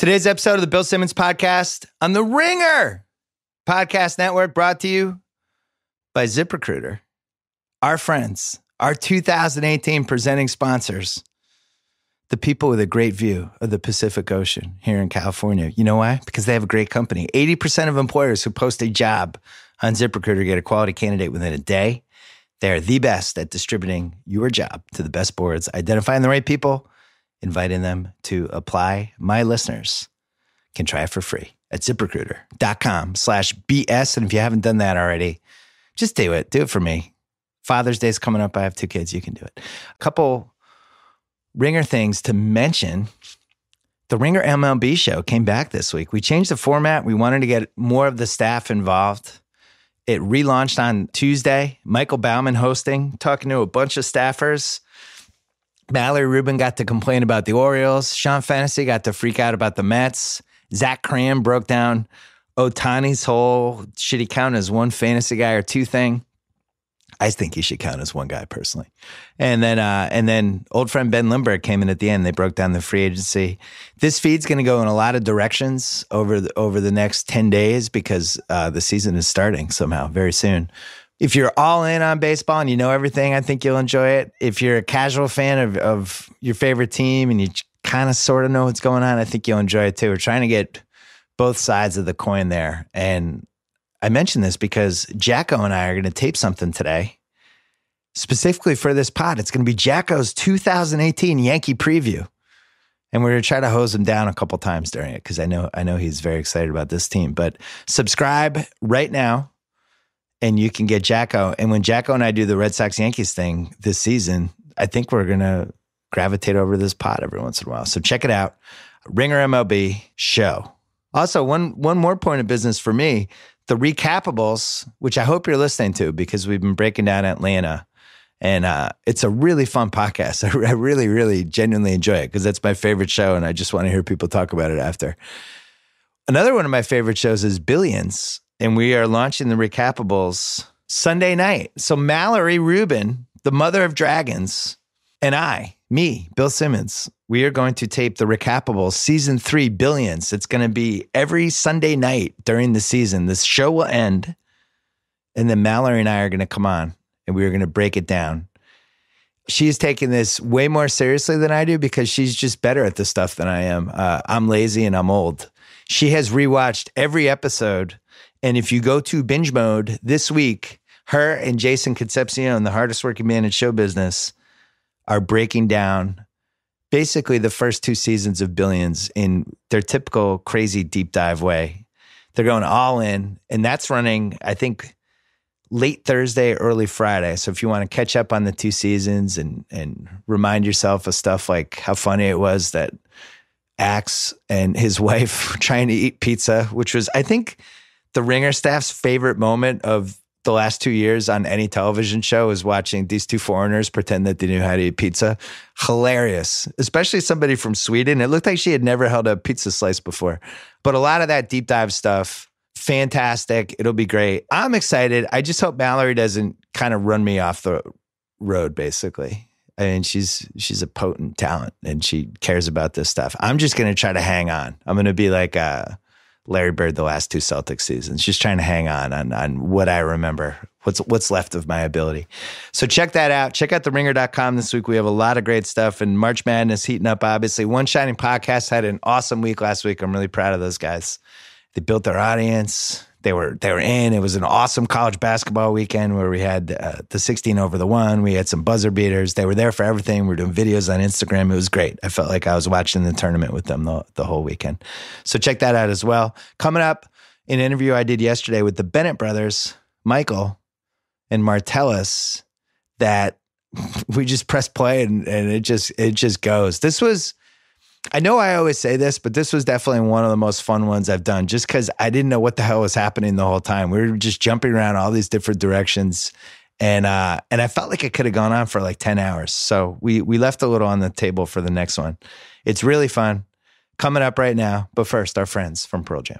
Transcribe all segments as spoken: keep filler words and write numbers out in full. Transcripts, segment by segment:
Today's episode of the Bill Simmons Podcast on the Ringer Podcast Network, brought to you by ZipRecruiter. Our friends, our two thousand eighteen presenting sponsors, the people with a great view of the Pacific Ocean here in California. You know why? Because they have a great company. eighty percent of employers who post a job on ZipRecruiter get a quality candidate within a day. They're the best at distributing your job to the best boards, identifying the right people, inviting them to apply. My listeners can try it for free at ZipRecruiter.com slash BS. And if you haven't done that already, just do it. Do it for me. Father's Day's coming up. I have two kids. You can do it. A couple Ringer things to mention. The Ringer M L B show came back this week. We changed the format. We wanted to get more of the staff involved. It relaunched on Tuesday. Michael Bauman hosting, talking to a bunch of staffers. Mallory Rubin got to complain about the Orioles. Sean Fennessy got to freak out about the Mets. Zach Cram broke down Ohtani's whole, should he count as one fantasy guy or two thing? I think he should count as one guy personally. And then uh, and then old friend Ben Lindbergh came in at the end. They broke down the free agency. This feed's going to go in a lot of directions over the, over the next ten days because uh, the season is starting somehow very soon. If you're all in on baseball and you know everything, I think you'll enjoy it. If you're a casual fan of, of your favorite team and you kind of sort of know what's going on, I think you'll enjoy it too. We're trying to get both sides of the coin there. And I mention this because Jacko and I are going to tape something today, specifically for this pod. It's going to be Jacko's two thousand eighteen Yankee preview. And we're going to try to hose him down a couple times during it because I know, I know he's very excited about this team. But subscribe right now and you can get Jacko. And when Jacko and I do the Red Sox Yankees thing this season, I think we're going to gravitate over this pod every once in a while. So check it out. Ringer M L B show. Also, one one more point of business for me, the Recapables, which I hope you're listening to because we've been breaking down Atlanta. And uh, it's a really fun podcast. I, I really, really genuinely enjoy it because that's my favorite show. And I just want to hear people talk about it after. Another one of my favorite shows is Billions. And we are launching the Recapables Sunday night. So Mallory Rubin, the mother of dragons, and I, me, Bill Simmons, we are going to tape the Recapables season three Billions. It's going to be every Sunday night during the season. This show will end. And then Mallory and I are going to come on and we are going to break it down. She's taking this way more seriously than I do because she's just better at this stuff than I am. Uh, I'm lazy and I'm old. She has rewatched every episode. And if you go to binge mode this week, her and Jason Concepcion, the hardest working man in show business, are breaking down basically the first two seasons of Billions in their typical crazy deep dive way. They're going all in, and that's running, I think, late Thursday, early Friday. So if you want to catch up on the two seasons and and remind yourself of stuff like how funny it was that Axe and his wife were trying to eat pizza, which was, I think, the Ringer staff's favorite moment of the last two years on any television show is watching these two foreigners pretend that they knew how to eat pizza. Hilarious, especially somebody from Sweden. It looked like she had never held a pizza slice before. But a lot of that deep dive stuff, fantastic. It'll be great. I'm excited. I just hope Mallory doesn't kind of run me off the road, basically. I mean, she's she's a potent talent and she cares about this stuff. I'm just going to try to hang on. I'm going to be like uh, Larry Bird the last two Celtics seasons, just trying to hang on on, on what I remember, what's what's left of my ability. So check that out. Check out the ringer dot com this week. We have a lot of great stuff and March Madness heating up, obviously. One Shining Podcast had an awesome week last week. I'm really proud of those guys. They built their audience. They were they were in. It was an awesome college basketball weekend where we had uh, the sixteen over the one. We had some buzzer beaters. They were there for everything. We were doing videos on Instagram. It was great. I felt like I was watching the tournament with them the, the whole weekend. So check that out as well. Coming up, an interview I did yesterday with the Bennett brothers, Michael and Martellus, that we just press play and, and it just it just goes. This was... I know I always say this, but this was definitely one of the most fun ones I've done just because I didn't know what the hell was happening the whole time. We were just jumping around all these different directions. And uh, and I felt like it could have gone on for like ten hours. So we we left a little on the table for the next one. It's really fun. Coming up right now. But first, our friends from Pearl Jam.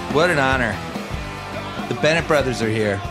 What an honor. The Bennett brothers are here.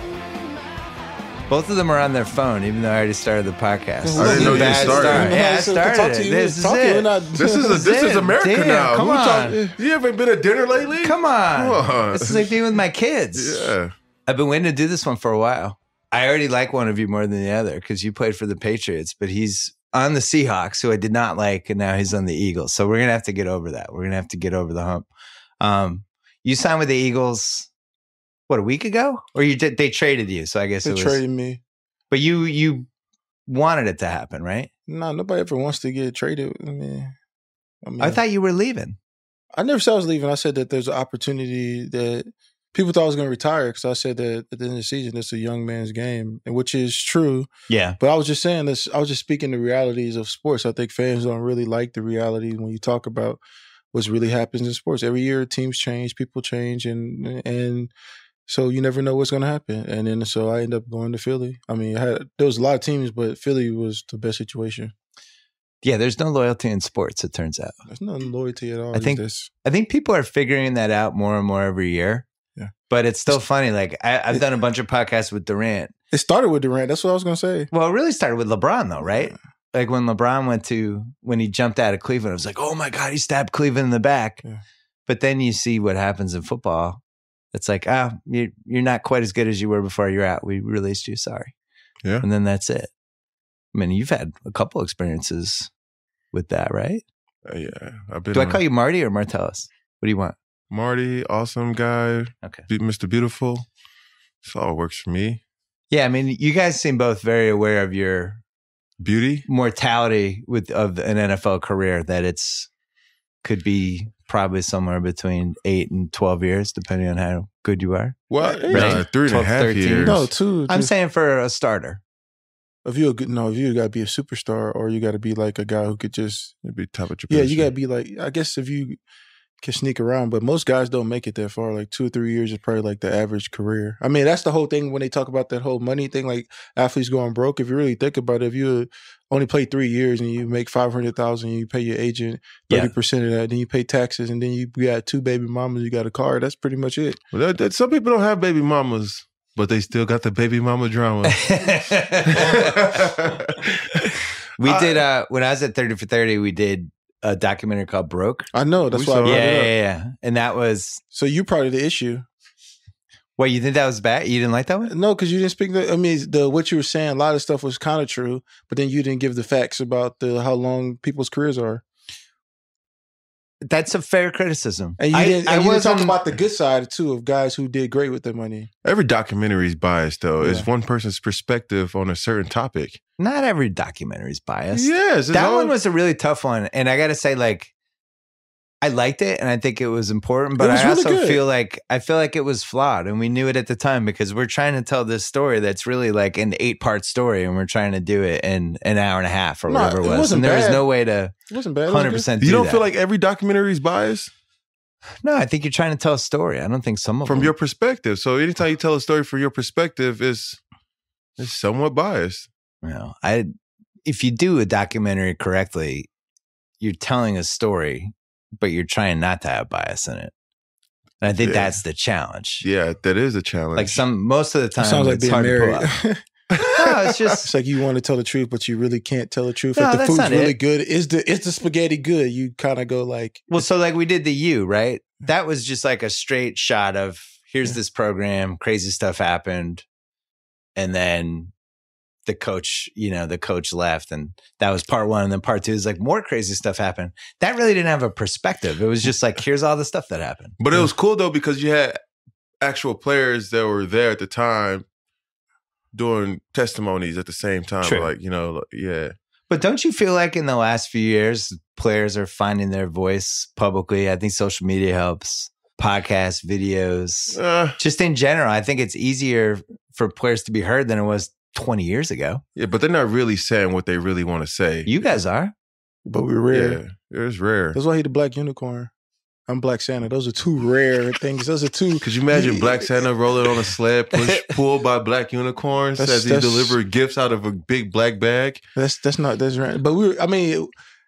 Both of them are on their phone, even though I already started the podcast. I didn't know you Bad started. start. Yeah, I started it. This is it. This is a, this is America Damn, now. come Who on. talk- you haven't been at dinner lately? Come on. Come on. This is like being with my kids. Yeah. I've been waiting to do this one for a while. I already like one of you more than the other because you played for the Patriots, but he's on the Seahawks, who I did not like, and now he's on the Eagles. So we're going to have to get over that. We're going to have to get over the hump. Um, you signed with the Eagles, what, a week ago? Or you did? They traded you, so I guess They it was. traded me. But you you wanted it to happen, right? No, nobody ever wants to get traded. I mean, I mean, I thought you were leaving. I never said I was leaving. I said that there's an opportunity that people thought I was going to retire because I said that at the end of the season, it's a young man's game, and which is true. Yeah. But I was just saying this. I was just speaking the realities of sports. I think fans don't really like the reality when you talk about what's really happens in sports. Every year, teams change, people change, and and. So you never know what's going to happen. And then so I ended up going to Philly. I mean, I had, there was a lot of teams, but Philly was the best situation. Yeah, there's no loyalty in sports, it turns out. There's no loyalty at all. I think this. I think people are figuring that out more and more every year. Yeah. But it's still funny. Like I, I've done a bunch of podcasts with Durant. It started with Durant. That's what I was going to say. Well, it really started with LeBron though, right? Yeah. Like when LeBron went to, when he jumped out of Cleveland, I was like, oh my God, he stabbed Cleveland in the back. Yeah. But then you see what happens in football. It's like, ah, oh, you're, you're not quite as good as you were before you're out. We released you. Sorry. Yeah. And then that's it. I mean, you've had a couple experiences with that, right? Uh, yeah. I've been do I on... call you Marty or Martellus? What do you want? Marty, awesome guy. Okay. Mister Beautiful. So all works for me. Yeah. I mean, you guys seem both very aware of your beauty, mortality with of an N F L career, that it's could be probably somewhere between eight and twelve years, depending on how good you are. Well, right? no, three and a half thirteen years. No, two. I'm saying for a starter. If you're a good, no, if you got to be a superstar, or you got to be like a guy who could just You'd be top of your yeah, position. you got to be like, I guess if you can sneak around, but most guys don't make it that far. Like two or three years is probably like the average career. I mean, that's the whole thing when they talk about that whole money thing, like athletes going broke. If you really think about it, if you only play three years and you make five hundred thousand dollars and you pay your agent thirty yeah. percent of that, then you pay taxes, and then you got two baby mamas, you got a car, that's pretty much it. Well, that, that, some people don't have baby mamas, but they still got the baby mama drama. we did, uh, when I was at thirty for thirty, we did a documentary called Broke. I know. That's we why I brought yeah, it up. yeah, yeah. And that was... So you probably the issue. Wait, you think that was bad? You didn't like that one? No, because you didn't speak the... I mean, the what you were saying, a lot of stuff was kind of true, but then you didn't give the facts about the how long people's careers are. That's a fair criticism. And you I, didn't, I and you didn't talk wasn't- about the good side, too, of guys who did great with their money. Every documentary is biased, though. Yeah. It's one person's perspective on a certain topic. Not every documentary is biased. Yes. That all- one was a really tough one. And I got to say, like, I liked it and I think it was important, but was I really also good. feel like I feel like it was flawed, and we knew it at the time because we're trying to tell this story that's really like an eight part story, and we're trying to do it in an hour and a half or No, whatever it it was. wasn't And there was bad. no way to It wasn't bad. It was one hundred good. percent You do don't that. feel like every documentary is biased? No, I think you're trying to tell a story. I don't think some of From them. your perspective. So anytime you tell a story from your perspective, is it's somewhat biased. You know, I if you do a documentary correctly, you're telling a story, but you're trying not to have bias in it. And I think Yeah. that's the challenge. Yeah, that is a challenge. Like some most of the It time, sounds like it's being hard to pull married. out. No, it's just It's like you want to tell the truth, but you really can't tell the truth. No, if the that's food's not really it. good, is the is the spaghetti good? You kind of go like, well, so like we did the U, right? That was just like a straight shot of here's Yeah. this program, crazy stuff happened, and then the coach, you know, the coach left, and that was part one. And then part two is like more crazy stuff happened. That really didn't have a perspective. It was just like here's all the stuff that happened. But it was cool though because you had actual players that were there at the time doing testimonies at the same time. True. Like, you know, yeah. But don't you feel like in the last few years, players are finding their voice publicly? I think social media helps. Podcasts, videos, Uh, just in general. I think it's easier for players to be heard than it was twenty years ago. yeah, but they're not really saying what they really want to say. You guys are. but we're rare. Yeah, it's rare. That's why he the Black Unicorn. I'm Black Santa. Those are two rare things. Those are two. Could you imagine Black Santa rolling on a sled, push, pulled by black unicorns That's- as he that's- delivered gifts out of a big black bag? That's that's not that's right. But we. I mean,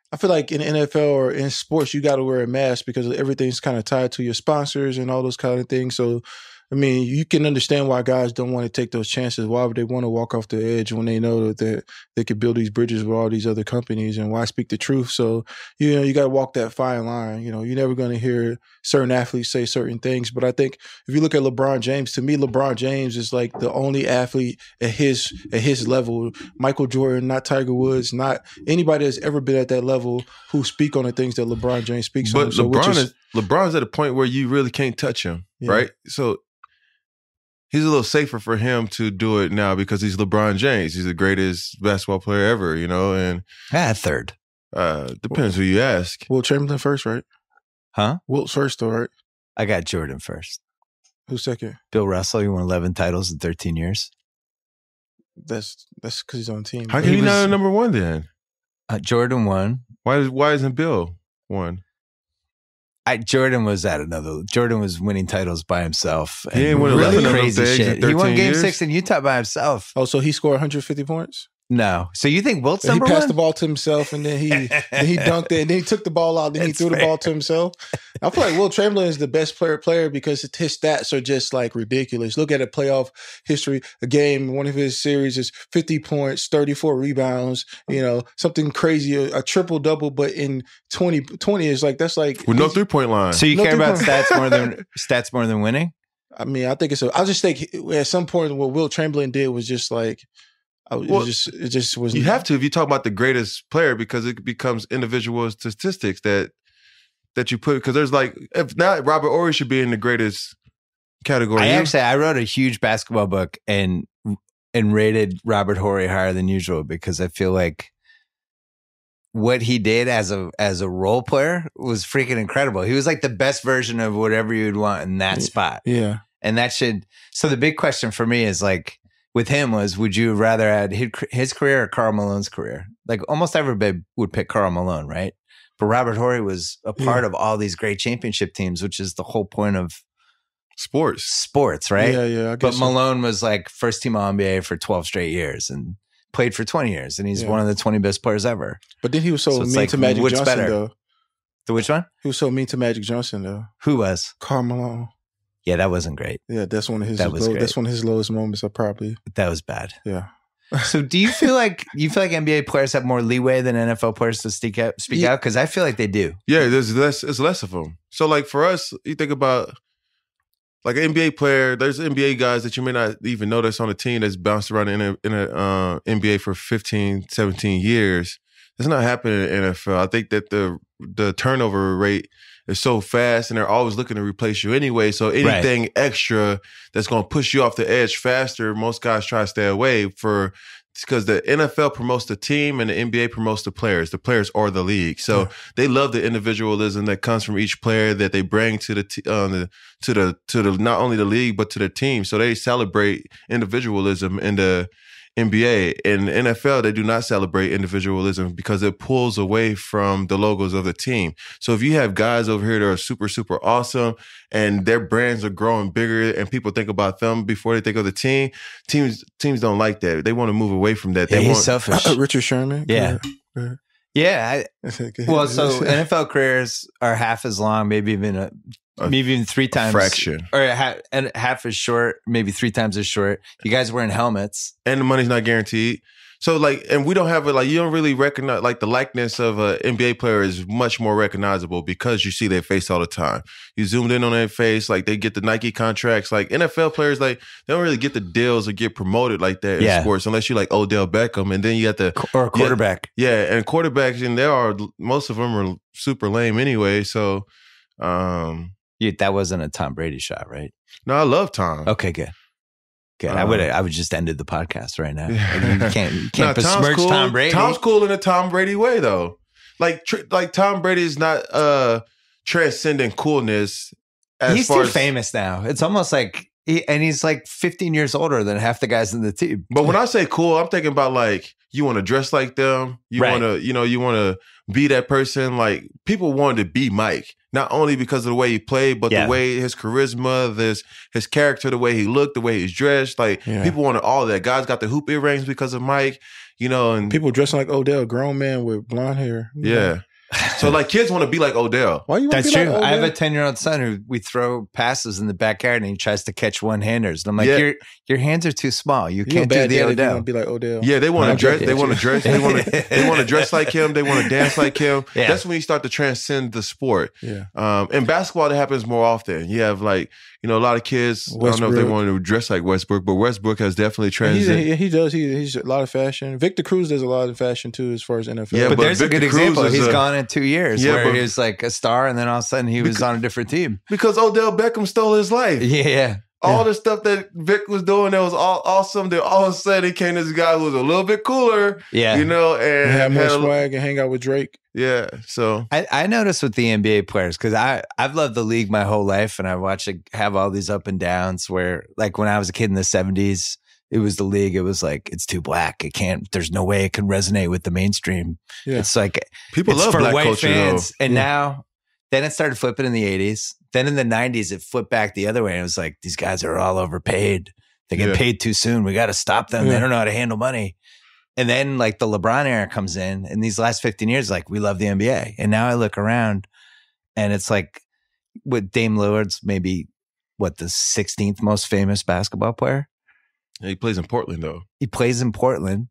I feel like in the N F L or in sports, you got to wear a mask because everything's kind of tied to your sponsors and all those kind of things. So, I mean, you can understand why guys don't want to take those chances. Why would they want to walk off the edge when they know that they, they could build these bridges with all these other companies, and why speak the truth? So, you know, you got to walk that fine line. You know, you're never going to hear certain athletes say certain things. But I think if you look at LeBron James, to me, LeBron James is like the only athlete at his at his level. Michael Jordan, not Tiger Woods, not anybody that's ever been at that level who speak on the things that LeBron James speaks but on. So, LeBron which is, is LeBron's at a point where you really can't touch him, Yeah. right? So he's a little safer for him to do it now because he's LeBron James. He's the greatest basketball player ever, you know, and Ah, third. uh, depends who you ask. Will Chamberlain first, right? Huh? Wilt's first, though, right? I got Jordan first. Who's second? Bill Russell, he won eleven titles in thirteen years. That's that's because he's on the team. How But can He he not was- a number one then? Uh, Jordan won. Why why isn't Bill one? I, Jordan was at another. Jordan was winning titles by himself. He and ain't won really eleven of them crazy things in shit. He won thirteen Game years? Six in Utah by himself. Oh, so he scored one hundred fifty points? No. So you think Wilt's He number passed one? the ball to himself, and then he then he dunked it, and then he took the ball out, then he That's threw the fair. ball to himself. I feel like Wilt Chamberlain is the best player player because his stats are just like ridiculous. Look at a playoff history. A game, one of his series is fifty points, thirty-four rebounds, you know, something crazy, a, a triple double, but in twenty, twenty is like, that's like, With no three point line. So you No care about three-point- stats more than stats more than winning? I mean, I think it's a, I just think at some point what Wilt Chamberlain did was just like, I, it Well, was just, it just was. You have to if you talk about the greatest player because it becomes individual statistics that that you put because there's like if not Robert Horry should be in the greatest category. I You- actually I wrote a huge basketball book and and rated Robert Horry higher than usual because I feel like what he did as a as a role player was freaking incredible. He was like the best version of whatever you'd want in that spot. Yeah. And that should so the big question for me is like with him was would you rather had his, his career or Karl Malone's career? Like almost everybody would pick Karl Malone, right? But Robert Horry was a part Yeah. of all these great championship teams, which is the whole point of sports. sports, right? Yeah, yeah. I But guess so. Malone was like first team All N B A for twelve straight years and played for twenty years. And he's Yeah. one of the twenty best players ever. But then he was so, So it's mean like, to Magic what's Johnson, better? though. The which one? He was so mean to Magic Johnson, though. Who was? Karl Malone. Yeah, that wasn't great. Yeah, that's one of his. That was low, great. that's one of his lowest moments. I probably. That was bad. Yeah. So do you feel like you feel like N B A players have more leeway than N F L players to speak out? Speak Yeah. out because I feel like they do. Yeah, there's less. It's less of them. So like for us, you think about like an N B A player. There's N B A guys that you may not even know that's on a team that's bounced around in a, in a uh, N B A for fifteen, seventeen years. That's not happening in the N F L. I think that the the turnover rate is so fast and they're always looking to replace you anyway. So anything extra that's going to push you off the edge faster, most guys try to stay away for because the N F L promotes the team and the N B A promotes the players. The players are the league. So Yeah. they love the individualism that comes from each player that they bring to the, t- uh, the to the to the not only the league but to the team. So they celebrate individualism in the N B A. In the N F L, they do not celebrate individualism because it pulls away from the logos of the team. So if you have guys over here that are super, super awesome and their brands are growing bigger and people think about them before they think of the team, teams teams don't like that. They want to move away from that. Yeah, They he's want selfish. Richard Sherman. Yeah. Go ahead. Yeah. Go ahead. I, well, so N F L careers are half as long, maybe even a, A maybe even three times fraction. or half, and half as short, maybe three times as short. You guys wearing helmets. and the money's not guaranteed. So like, and we don't have it like you don't really recognize like the likeness of a N B A player is much more recognizable because you see their face all the time. You zoomed in on their face, like they get the Nike contracts. Like N F L players, like they don't really get the deals or get promoted like that in Yeah. sports unless you like Odell Beckham, and then you got the Or a quarterback. yeah, and quarterbacks, and there are most of them are super lame anyway. So, um, Yeah, that wasn't a Tom Brady shot, right? no, I love Tom. Okay, good. Good. Uh, I would I would just ended the podcast right now. Yeah. Like, you can't you can't Nah, Tom's besmirch cool. Tom Brady. Tom's cool in a Tom Brady way, though. Like, tr- like Tom Brady is not uh transcending coolness. As He's far too as, famous now. It's almost like, he, and he's like fifteen years older than half the guys in the team. But when I say cool, I'm thinking about like you want to dress like them. You Right. want to, you know, you want to be that person. Like people wanted to be Mike, not only because of the way he played, but Yeah. the way his charisma, this his character, the way he looked, the way he's dressed. Like Yeah. people wanted all that. Guys got the hoop earrings because of Mike. you know, and people dressing like Odell, grown man with blonde hair. Yeah. So like kids want to be like Odell. Why you want to That's be true. like Odell? I have a ten-year-old son who we throw passes in the backyard and he tries to catch one-handers. And I'm like, Yeah. your your hands are too small. You You a can't do bad the daddy if you Odell. want to be like Odell. Yeah, they want No, to dress. I'm They joking. want to dress. They want to. They want to dress like him. They want to dance like him. Yeah. That's when you start to transcend the sport. Yeah. Um, in basketball, that happens more often. You have like you know a lot of kids. I don't know if they Westbrook. want to dress like Westbrook, but Westbrook has definitely He's, transcended. he, he does. He, he's a lot of fashion. Victor Cruz does a lot of fashion too, as far as N F L. Yeah, But, but there's Victor a good Cruz example. is He's a- gone in two years Yeah, where but- he was like a star and then all of a sudden he was on a different team. Because Odell Beckham stole his life. Yeah. All the stuff that Vic was doing that was all awesome. Then all of a sudden he came this guy who was a little bit cooler. Yeah. You know, and and have more had a- swag and hang out with Drake. yeah. So I, I noticed with the N B A players, because I I've loved the league my whole life, and I watched it have all these up and downs. Where like when I was a kid in the seventies, it was the league. It was like it's too black. It can't. There's no way it can resonate with the mainstream. Yeah. It's like people it's love for black white culture fans. though. And Yeah. now, then it started flipping in the eighties. Then in the nineties, it flipped back the other way. And it was like these guys are all overpaid. They get Yeah. paid too soon. We got to stop them. Yeah. They don't know how to handle money. And then like the LeBron era comes in, and these last fifteen years, like we love the N B A. And now I look around, and it's like with Dame Lillard's maybe what the sixteenth most famous basketball player. He plays in Portland though. He plays in Portland.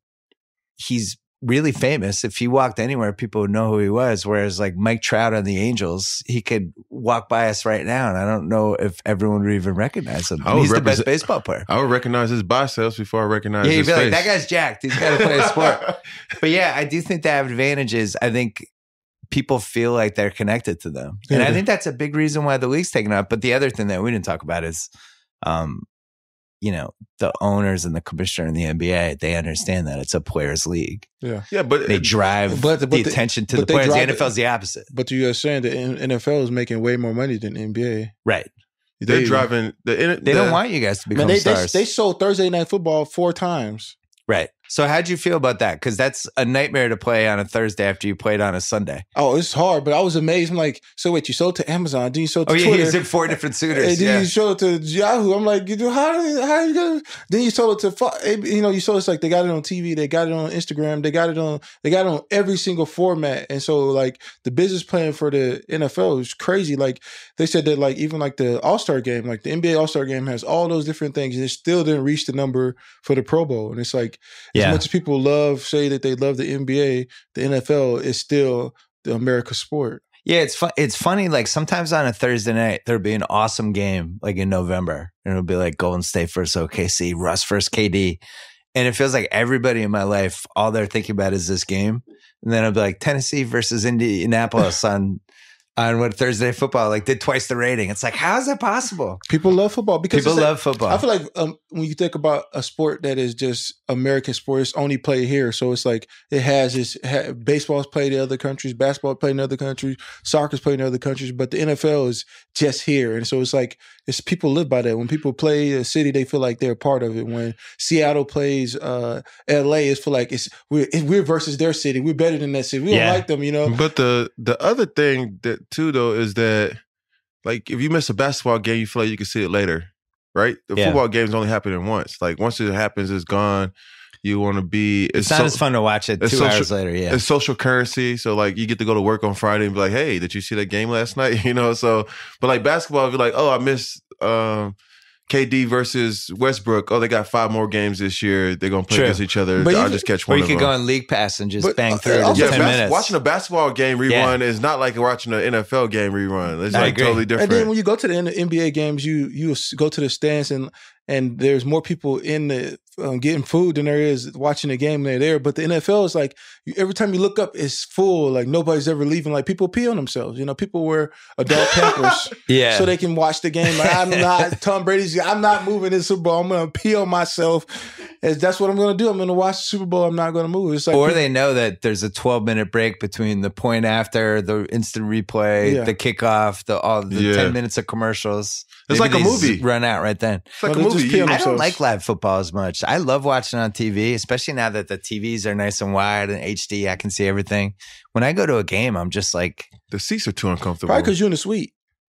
He's really famous. If he walked anywhere, people would know who he was. Whereas like Mike Trout on the Angels, he could walk by us right now, and I don't know if everyone would even recognize him. I And would he's the best represent- baseball player. I would recognize his biceps before I recognize Yeah, you'd his be like, face. that guy's jacked. He's got to play a sport. But yeah, I do think they have advantages. I think people feel like they're connected to them. And Yeah. I think that's a big reason why the league's taken up. But the other thing that we didn't talk about is, um, you know, the owners and the commissioner in the N B A, they understand that it's a players' league. Yeah. yeah, but They drive But- the but they- attention to but the they players. The drive N F L is it- the opposite. But you are saying the N F L is making way more money than N B A. Right. they're They- driving the. They the, don't want you guys to become Man, they, they stars. they sold Thursday Night Football four times. right. So how'd you feel about that? Because that's a nightmare to play on a Thursday after you played on a Sunday. Oh, it's hard, but I was amazed. I'm like, so wait, you sold to Amazon, then you sold to Oh, yeah, Twitter, he's in four different suitors. and then Yeah. you sold it to Yahoo. I'm like, you do how how you gonna? Then you sold it to Fo- you know you sold it's like they got it on T V, they got it on Instagram, they got it on they got it on every single format, and so like the business plan for the N F L is crazy. Like they said that like even like the All Star game, like the N B A All Star game has all those different things, and it still didn't reach the number for the Pro Bowl. And it's like Yeah. as much as people love say that they love the N B A, the N F L is still the America sport. Yeah, it's fun. It's funny. Like sometimes on a Thursday night, there'll be an awesome game, like in November, and it'll be like Golden State versus O K C, Russ versus K D, and it feels like everybody in my life, all they're thinking about is this game, and then it'll be like Tennessee versus Indianapolis on on what Thursday football, like did twice the rating. It's like, how is that possible? People love football because People it's like- love football. I feel like um, when you think about a sport that is just American sport, it's only played here. So it's like it has its ha- baseball's played in other countries, basketball played in other countries, soccer's played in other countries, but the N F L is just here. And so it's like it's people live by that. When people play a city, they feel like they're a part of it. When Seattle plays uh, L A, it's feel like it's we're, we're versus their city. We're better than that city. We Yeah. don't like them, you know. But the the other thing that too though is that like if you miss a basketball game, you feel like you can see it later, right? The Yeah. football games only happen once. Like once it happens, it's gone. You want to be. it's not so- as fun to watch it two it's social- hours later. Yeah. It's social currency. So like you get to go to work on Friday and be like, hey, did you see that game last night? You know, so but like basketball, be like, oh, I missed um, K D versus Westbrook. Oh, they got five more games this year. They're gonna play True. against each other. But I'll even- just catch Or one you of could them. go on League Pass and just But, bang uh, through it in also- yeah, ten bas- minutes. watching a basketball game rerun Yeah. is not like watching an N F L game rerun. It's I like agree. totally And different. then when you go to the N- NBA games, you you s- go to the stands and and there's more people in the um, getting food than there is watching the game. They're there, but the N F L is like you, every time you look up, it's full. Like nobody's ever leaving. Like people pee on themselves. You know, people wear adult Pampers yeah. so they can watch the game. Like, I'm not Tom Brady's. I'm not moving this Super Bowl. I'm going to pee on myself. As that's what I'm going to do. I'm going to watch the Super Bowl. I'm not going to move. It's like or people- they know that there's a twelve minute break between the point after, the instant replay, Yeah. the kickoff, the all the Yeah. ten minutes of commercials. It's Maybe like a they movie. z- Run out right then. it's like Well, a they're just movie. peeing You- on I don't themselves. like live football as much. I love watching on T V, especially now that the T Vs are nice and wide and H D. I can see everything. When I go to a game, I'm just like, the seats are too uncomfortable. probably because you're in the suite.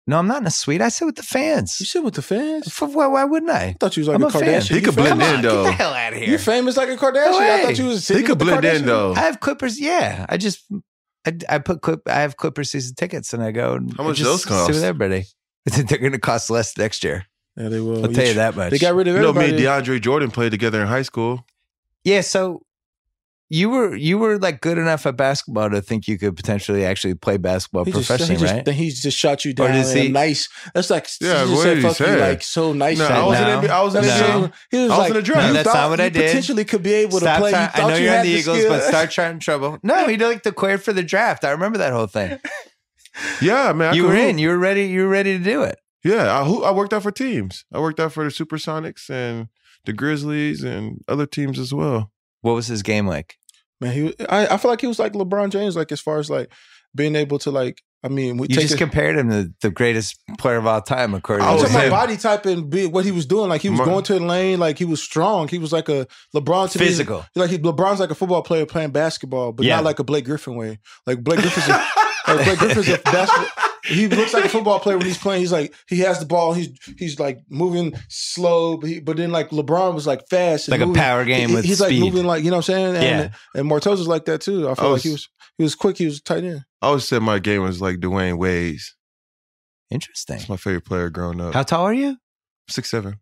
No, I'm not in a suite. I sit with the fans. You sit with the fans? For, why, why wouldn't I? I thought you was like I'm a a fan. Kardashian. He You could famous? blend in, though. Get the hell out of here. You famous like a Kardashian? No I way. thought you was sitting He could with the blend in, Kardashians. though. I have Clippers. Yeah, I just I, I put clip. I have Clippers season tickets, and I go. And How much I just those cost? Sit with everybody. They're going to cost less next year. Yeah, they will. I'll tell you that much. They got rid of You know, everybody. me and DeAndre Jordan played together in high school. Yeah, so you were you were like good enough at basketball to think you could potentially actually play basketball He just, professionally, he just, right? Then he just shot you Or down. does in a he- nice. That's like Yeah, he just what said did he fuck you say? like so nice. No, that I was No. in N B A. I was in That's the N B A. it. He was I was like, in the draft. you No, that's thought not what I you did. Potentially could be able Stop to play. trying- You I know thought you you're had on the the Eagles, skill. but start trying trouble. No, he like declared for the draft. I remember that whole thing. Yeah, man. I You could were hoop. in. You were ready. You were ready to do it. Yeah, I, hoo- I worked out for teams. I worked out for the Supersonics and the Grizzlies and other teams as well. What was his game like? Man, he. I, I feel like he was like LeBron James, like as far as like being able to like. I mean, we You take just it, compared him to the greatest player of all time, according I I'm to was talking him. about him. body type and be, what he was doing. Like he was My- going to the lane, like he was strong. He was like a LeBron to me. Physical. Like he, LeBron's like a football player playing basketball, but Yeah. not like a Blake Griffin way. Like Blake Griffin's a, like Blake Griffin's a basketball. He looks like a football player when he's playing. He's like he has the ball. He's he's like moving slow, but, he, but then like LeBron was like fast, and Like a moving. power game He- with He's speed. like moving like you know what I'm saying. And, Yeah. and Martellus was like that too. I feel I like was- he was he was quick. He was tight end. I always said my game was like Dwayne Wade's. Interesting. That's my favorite player growing up. How tall are you? Six seven.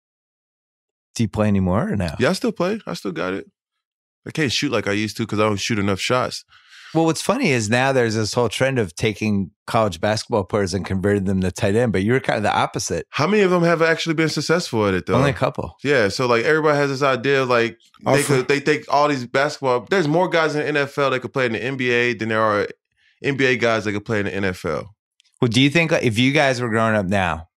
Do you play anymore or no? Yeah, I still play. I still got it. I can't shoot like I used to because I don't shoot enough shots. Well, what's funny is now there's this whole trend of taking college basketball players and converting them to tight end, but you're kind of the opposite. How many of them have actually been successful at it though? Only a couple. Yeah, so like everybody has this idea like Our they fr- could they think all these basketball. There's more guys in the N F L that could play in the N B A than there are N B A guys that could play in the N F L. Well, do you think like, if you guys were growing up now,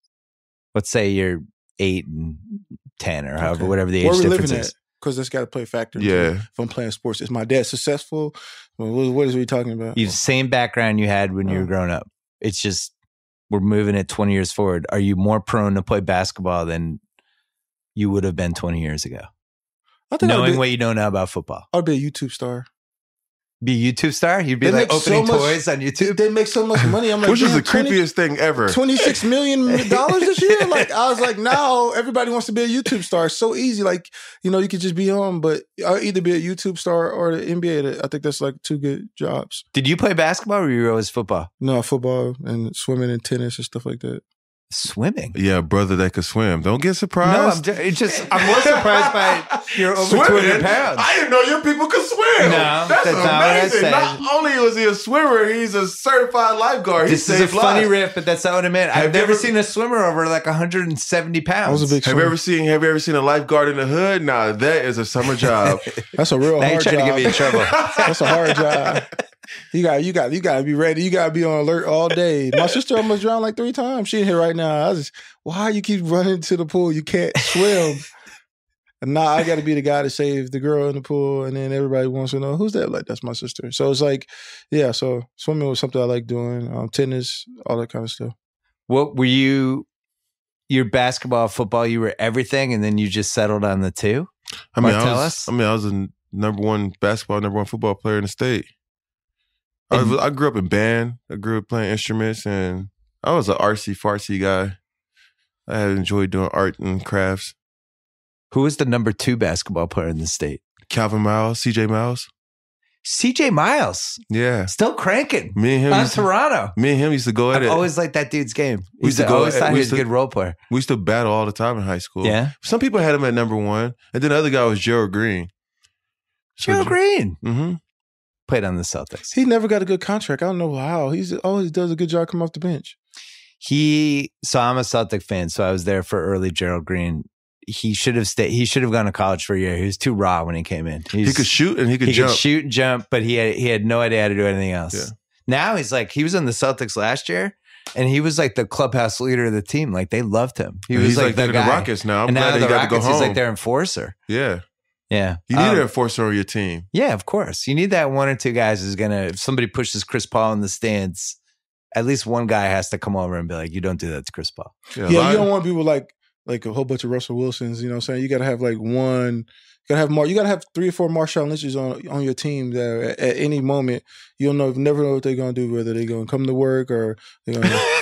let's say you're eight and ten or however, Okay. whatever the Where age we difference living is. at? Because that's got to play a factor. into Yeah. it. If I'm playing sports, is my dad successful? Well, what, what is we talking about? You have the same background you had when you were Oh. growing up. It's just we're moving it twenty years forward. Are you more prone to play basketball than you would have been twenty years ago? I think I'd Knowing be, what you know now about football. I'd be a YouTube star. Be a YouTube star? You'd be They like make so opening much- toys on YouTube? They make so much money. I'm like, Which is the damn, twenty creepiest thing ever. twenty-six million dollars this year. Like I was like, now everybody wants to be a YouTube star. It's so easy. Like you know, you could just be home, but I'll either be a YouTube star or the N B A. I think that's like two good jobs. Did you play basketball or were you always football? No, football and swimming and tennis and stuff like that. Swimming. Yeah, a brother that could swim. Don't get No, surprised. I'm ju- it's just I'm more surprised by you're over two hundred pounds. I didn't know your people could swim. No, that's, that's not what I amazing. said. Not only was he a swimmer, he's a certified lifeguard. He This is a saved funny lives. riff, but that's not what I meant. I've Have you never ever- seen a swimmer over like one hundred seventy pounds. I was a big. Have you swimmer. ever seen Have you ever seen a lifeguard in the hood? Nah, that is a summer job. That's a real Now you're hard trying job. to get me in trouble. That's a hard job. You got, you got, you got to be ready. You got to be on alert all day. My sister almost drowned like three times. She in here right now. I was just, why you keep running to the pool? You can't swim. And now I got to be the guy to save the girl in the pool, and then everybody wants to know who's that. Like that's my sister. So it's like, yeah. So swimming was something I like doing. Um, tennis, all that kind of stuff. What were you? Your basketball, football, you were everything, and then you just settled on the two. I mean, I Martellus? was, I mean, I was a number one basketball, number one football player in the state. I, And- was, I grew up in band. I grew up playing instruments, and I was an artsy fartsy guy. I had enjoyed doing art and crafts. Who was the number two basketball player in the state? Calvin Miles, C J Miles. C J Miles, Yeah, still cranking me and him. on Used to, Toronto. me and him used to go at I've it. always liked that dude's game. We used to I go always at- thought we he was used a to- good role player. we used to battle all the time in high school. Yeah, Some people had him at number one, and then the other guy was Gerald Green. Joe Green Mm-hmm. played on the Celtics. He never got a good contract. I don't know how. He's always does a good job coming off the bench. He, so I'm a Celtic fan, so I was there for early Gerald Green. He should have stayed. He should have gone to college for a year. He was too raw when he came in. He's, He could shoot and he could he jump. could shoot and jump, but he had he had no idea how to do anything else. Yeah. Now he's like he was in the Celtics last year, and he was like the clubhouse leader of the team. Like they loved him. He And was he's like, like, the the guy. Rockets now. I'm and glad now that the he got Rockets, to go home. he's like their enforcer. Yeah. Yeah, You need Um, an enforcer on your team. Yeah, of course. You need that one or two guys who's gonna. If somebody pushes Chris Paul in the stands, at least one guy has to come over and be like, "You don't do that to Chris Paul." Yeah, a Yeah, lot- you don't want people like like a whole bunch of Russell Wilsons. You know what I'm saying? You got to have like one. You gotta have more. You gotta have three or four Marshawn Lynch's on on your team that are at, at any moment you'll know never know what they're gonna do. Whether they're gonna come to work or they're gonna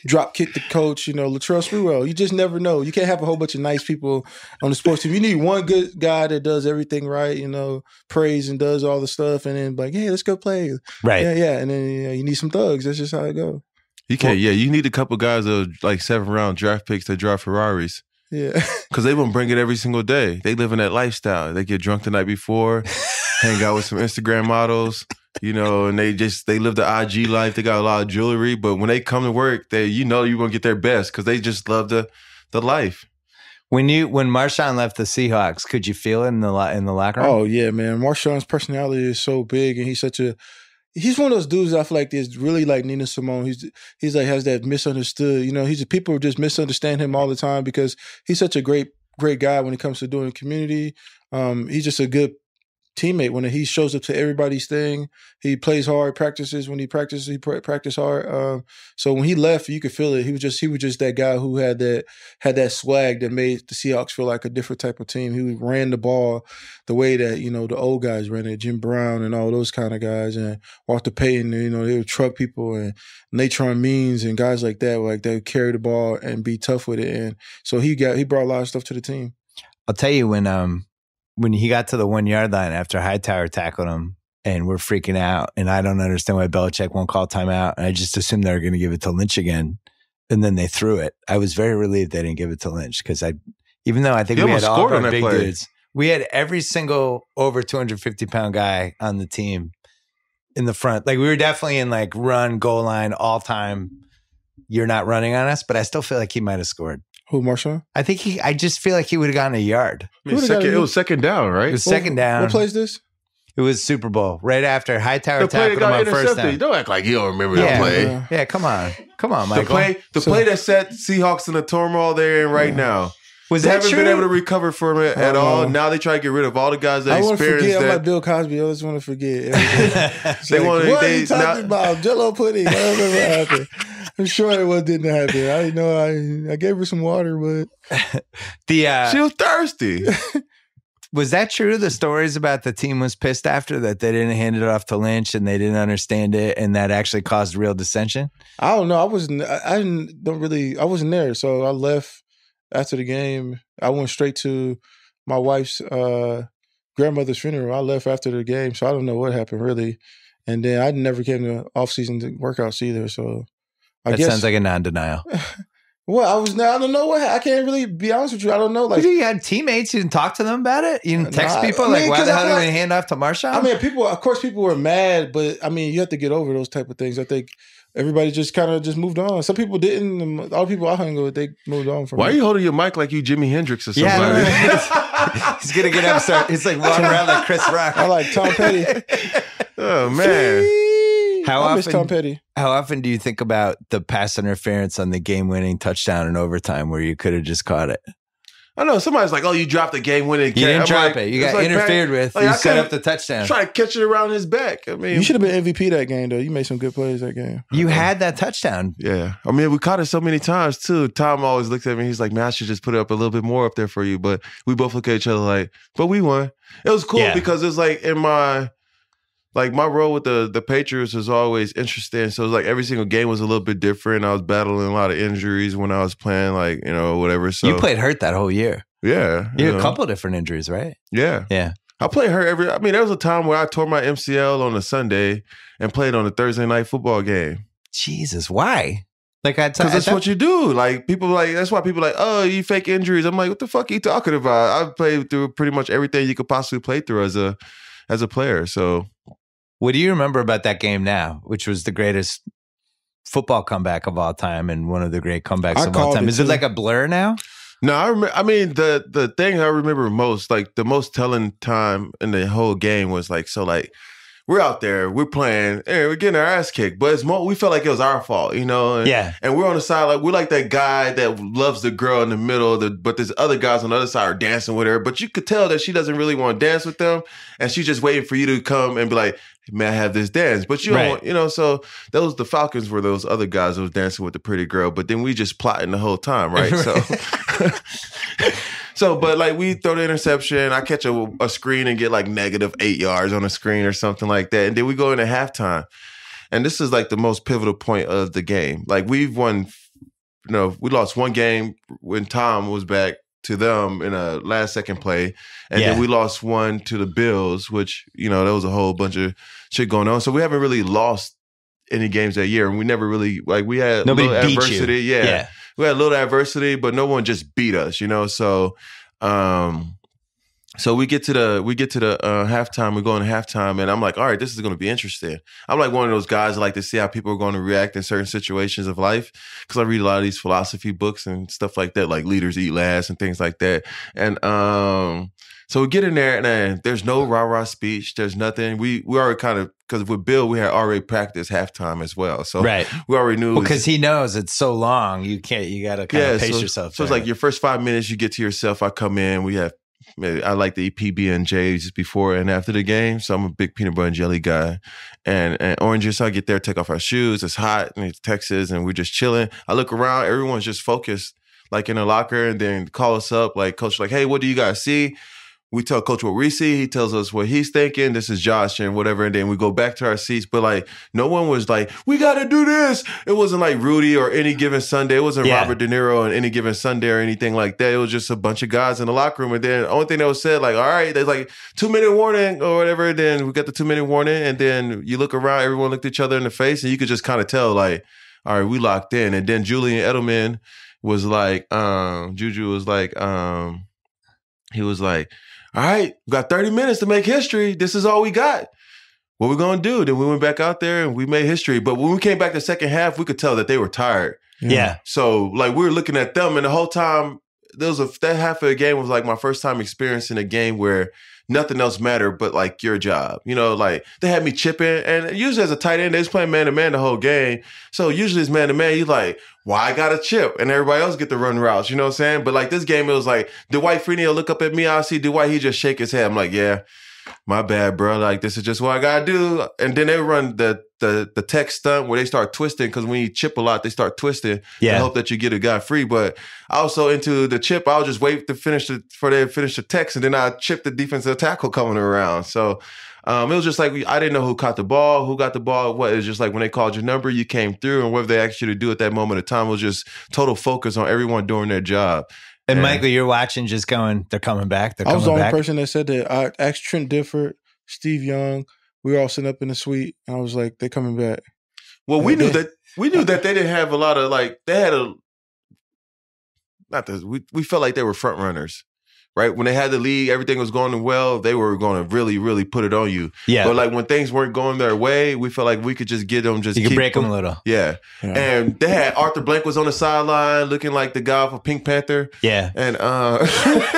drop kick the coach, you know, Latrell Sprewell. You just never know. You can't have a whole bunch of nice people on the sports team. You need one good guy that does everything right, you know, prays and does all the stuff, and then like, hey, let's go play. Right. Yeah, yeah. And then you know, you need some thugs. That's just how it goes. You can't. Yeah, you need a couple guys that are like seven round draft picks that drive Ferraris. Yeah. Because they won't bring it every single day. They live in that lifestyle. They get drunk the night before, hang out with some Instagram models, you know, and they just, they live the I G life. They got a lot of jewelry. But when they come to work, they, you know, you're going to get their best because they just love the the life. When you when Marshawn left the Seahawks, could you feel it in the, lo- in the locker room? Oh, yeah, man. Marshawn's personality is so big, and he's such a, he's one of those dudes I feel like is really like Nina Simone. He's he's like has that misunderstood, you know, he's people just misunderstand him all the time because he's such a great, great guy when it comes to doing community. Um, he's just a good teammate when he shows up to everybody's thing. He plays hard, practices when he practices, he pr- practice hard. Um, so when he left, you could feel it. He was just he was just that guy who had that had that swag that made the Seahawks feel like a different type of team. He ran the ball the way that, you know, the old guys ran it, Jim Brown and all those kind of guys, and Walter Payton, you know, they would truck people, and Natron Means and guys like that, like they would carry the ball and be tough with it. And so he got he brought a lot of stuff to the team. I'll tell you when um when he got to the one yard line after Hightower tackled him, and we're freaking out, and I don't understand why Belichick won't call timeout, and I just assumed they were going to give it to Lynch again, and then they threw it. I was very relieved they didn't give it to Lynch because I, even though I think He we had almost all scored of on our that big play. dudes, we had every single over two hundred fifty pound guy on the team in the front. Like we were definitely in like run goal line all time. You're not running on us, but I still feel like he might have scored. Who, Marshawn? I think he. I just feel like he would have gotten a yard. I mean, Who'da second, got it it? was second down, right? It was second What- down. What play is this? It was Super Bowl right after Hightower The play tackled that him got on first intercepted. down. Don't act like you don't remember Yeah. that play. Yeah. Yeah, come on, come on, The Michael. play, the So- play that set Seahawks in the turmoil they're in right Yeah. now. Was They that haven't true? been able to recover from it at Oh, all. no. Now they try to get rid of all the guys that I want to experienced forget. I'm that. like Bill Cosby. I just want to forget. everything. It's They like, wanna- what they- are you talking now- about? Jello pudding. I don't know what happened. I'm sure it was, didn't happen. I didn't know. I I gave her some water, but the uh, She was thirsty. was that true? The stories about the team was pissed after that they didn't hand it off to Lynch and they didn't understand it, and that actually caused real dissension. I don't know. I wasn't. I, I didn't. Don't really. I wasn't there, so I left after the game. I went straight to my wife's uh, grandmother's funeral. I left after the game, so I don't know what happened really. And then I never came to off-season workouts either. So I That guess sounds like a non-denial. well, I was. I don't know what. I can't really be honest with you. I don't know. Like you had teammates. You didn't talk to them about it. You didn't text No, I- people I like, mean, "Why 'cause the I hell feel did they like- hand off to Marshawn?" I mean, people. Of course, people were mad, but I mean, you have to get over those type of things. I think everybody just kind of just moved on. Some people didn't. and All the people I hung with, they moved on from. Why are it. you holding your mic like you Jimi Hendrix or something? yeah, he's gonna get up. Start. He's like walking around like Chris Rock. I like Tom Petty. Oh man. How I miss often- Tom Petty. How often do you think about the pass interference on the game-winning touchdown in overtime where you could have just caught it? I know somebody's like, "Oh, you dropped the game-winning." You catch." didn't I'm drop like- it. You it's got like, interfered Pat- with. like, you I set could've- up the touchdown. Try to catch it around his back. I mean, You should have been M V P that game, though. You made some good plays that game. You had that touchdown. Yeah. I mean, we caught it so many times, too. Tom always looked at me. He's like, man, I should just put it up a little bit more up there for you. But we both look at each other like, but we won. It was cool Yeah. because it's like in my, like my role with the, the Patriots was always interesting. So it was like every single game was a little bit different. I was battling a lot of injuries when I was playing, like, you know, whatever. So You played hurt that whole year. Yeah. You had know. a couple of different injuries, right? Yeah. Yeah. I played hurt every, I mean, there was a time where I tore my M C L on a Sunday and played on a Thursday night football game. Jesus, why? Like I Because that's what you do. Like people like that's why people like, oh, you fake injuries. I'm like, what the fuck are you talking about? I've played through pretty much everything you could possibly play through as a as a player. So What do you remember about that game now, which was the greatest football comeback of all time and one of the great comebacks I of all called time? it Is it too. like a blur now? no, I remember. I mean, the the thing I remember most, like the most telling time in the whole game was like, so like we're out there, we're playing, and we're getting our ass kicked, but it's more we felt like it was our fault, you know? And, Yeah. And we're on the side, like we're like that guy that loves the girl in the middle, the, but there's other guys on the other side are dancing with her, but you could tell that she doesn't really want to dance with them, and she's just waiting for you to come and be like, "May I have this dance?" But you don't, Right. want, you know. So those the Falcons were those other guys that was dancing with the pretty girl, but then we just plotting the whole time, right? So. So, but like we throw the interception, I catch a, a screen and get like negative eight yards on a screen or something like that. And then we go into halftime. And this is like the most pivotal point of the game. Like we've won you know, we lost one game when Tom was back to them in a last second play. And Yeah. then we lost one to the Bills, which, you know, there was a whole bunch of shit going on. So we haven't really lost any games that year. And we never really, like, we had Nobody a little beat adversity. you. Yeah. Yeah. We had a little adversity, but no one just beat us, you know? So, um, So we get to the we get to the uh, halftime. We go into halftime, and I'm like, all right, this is going to be interesting. I'm like one of those guys that like to see how people are going to react in certain situations of life because I read a lot of these philosophy books and stuff like that, like Leaders Eat Last and things like that. And um, so we get in there, and uh, there's no rah rah speech. There's nothing. We we already kind of because with Bill, we had already practiced halftime as well, so right. we already knew because he knows it's so long. You can't. You got to kind yeah, of pace so, yourself. So it's like your first five minutes, you get to yourself. I come in. We have. I like the P B and J just before and after the game. So I'm a big peanut butter and jelly guy. And, and oranges, so I get there, take off our shoes. It's hot and it's Texas and we're just chilling. I look around, everyone's just focused like in a locker and then call us up. Like, coach, like, hey, what do you guys see? We tell coach what we see. He tells us what he's thinking. This is Josh and whatever. And then we go back to our seats. But like, no one was like, we got to do this. It wasn't like Rudy or Any Given Sunday. It wasn't yeah. Robert De Niro on Any Given Sunday or anything like that. It was just a bunch of guys in the locker room. And then the only thing that was said, like, all right, there's like two minute warning or whatever. And then we got the two minute warning. And then you look around, everyone looked each other in the face and you could just kind of tell like, all right, we locked in. And then Julian Edelman was like, um, Juju was like, um, he was like, all right, we got thirty minutes to make history. This is all we got. What we going to do? Then we went back out there and we made history. But when we came back the second half, we could tell that they were tired. Yeah. So, like, we were looking at them, and the whole time, there was a, that half of the game was, like, my first time experiencing a game where nothing else mattered but, like, your job. You know, like, they had me chipping. And usually as a tight end, they was playing man-to-man the whole game. So, usually as man-to-man, you're like, why I got to chip? And everybody else get to run routes. You know what I'm saying? But, like, this game, it was like, Dwight Freeney will look up at me. I'll see Dwight. He just shake his head. I'm like, yeah. My bad, bro. Like, this is just what I gotta do. And then they run the the the tech stunt where they start twisting because when you chip a lot, they start twisting yeah. to hope that you get a guy free. But also into the chip, I'll just wait to finish the, for they finish the text, and then I chip the defensive tackle coming around. So um, it was just like I didn't know who caught the ball, who got the ball. What it was just like when they called your number, you came through, and whatever they asked you to do at that moment of time was just total focus on everyone doing their job. And, and Michael, you're watching, just going, they're coming back. They're I coming was the only back. person that said that. I asked Trent Difford, Steve Young. We were all sitting up in the suite, and I was like, "They're coming back." Well, we And knew they, that we knew that they didn't have a lot of like they had a not that we we felt like they were front runners, right? When they had the lead, everything was going well. They were going to really, really put it on you. Yeah. But like when things weren't going their way, we felt like we could just get them. Just you could keep break them them a little. Yeah. Yeah. And they had Arthur Blank was on the sideline looking like the guy for Pink Panther. Yeah. And uh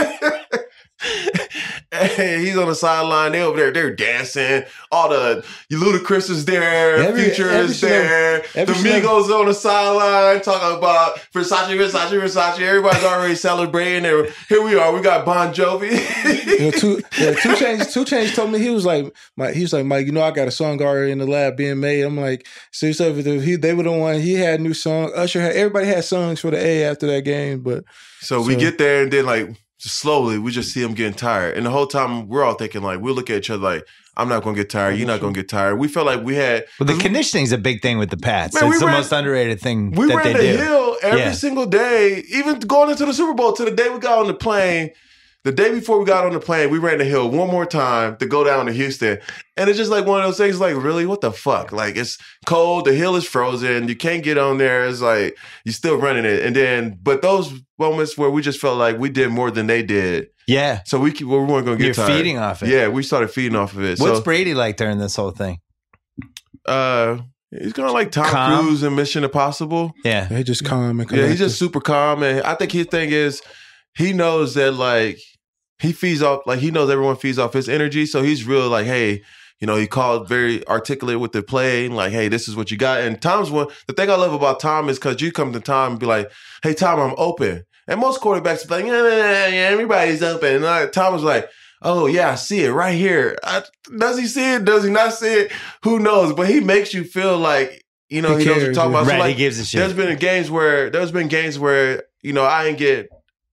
and he's on the sideline. They over there, they're dancing. All the Ludacris is there. Every- Future every is single- there. every The single- Migos on the sideline talking about Versace, Versace, Versace. Everybody's already celebrating. And here we are. We got Bon Jovi. You know, two, yeah, two Chainz. Two Chainz told me he was like, Mike, he was like, Mike, you know, I got a song already in the lab being made. I'm like, seriously, if he, they were the one. He had a new song. Usher had everybody had songs for the A after that game, but So, we So- get there and then like just slowly we just see him getting tired. And the whole time we're all thinking like, we look at each other like, I'm not going to get tired. You're not going to get tired. We felt like we had. Well, the conditioning is a big thing with the Pats. Man, we it's the ran- most underrated thing We that ran they the do. hill every Yeah. single day, even going into the Super Bowl to the day we got on the plane. The day before we got on the plane, we ran the hill one more time to go down to Houston. And it's just like one of those things like, really, what the fuck? Like, it's cold. The hill is frozen. You can't get on there. It's like, you're still running it. And then, but those moments where we just felt like we did more than they did. Yeah. So we, we weren't going to get You're tired. feeding off it. Yeah, we started feeding off of it. What's so, Brady like during this whole thing? uh, he's kind of like Tom Calm? Cruise in Mission Impossible. Yeah. they just calm and Yeah, collected. he's just super calm. And I think his thing is he knows that like he feeds off, like he knows everyone feeds off his energy. So he's real like, hey, you know, he called very articulate with the play. Like, hey, this is what you got. And Tom's one, the thing I love about Tom is because you come to Tom and be like, hey, Tom, I'm open. And most quarterbacks are like, yeah, yeah, yeah, everybody's open. And like, Tom was like, oh, yeah, I see it right here. I, does he see it? Does he not see it? Who knows? But he makes you feel like, you know, He he, knows what you're cares, talking yeah. about. So Right, like, he gives a shit. There's been games where, there's been games where, you know, I didn't get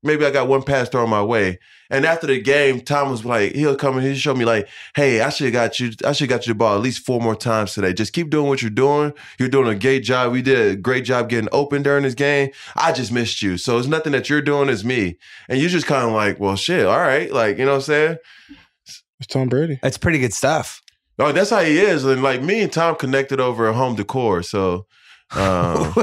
maybe I got one pass thrown my way. And after the game, Tom was like, he'll come and he'll show me like, hey, I should have got you, I should have got you the ball at least four more times today. Just keep doing what you're doing. You're doing a great job. We did a great job getting open during this game. I just missed you. So it's nothing that you're doing, it's me. And you're just kind of like, well, shit, all right. Like, you know what I'm saying? It's Tom Brady. That's pretty good stuff. Oh, that's how he is. And like me and Tom connected over home decor. So, um,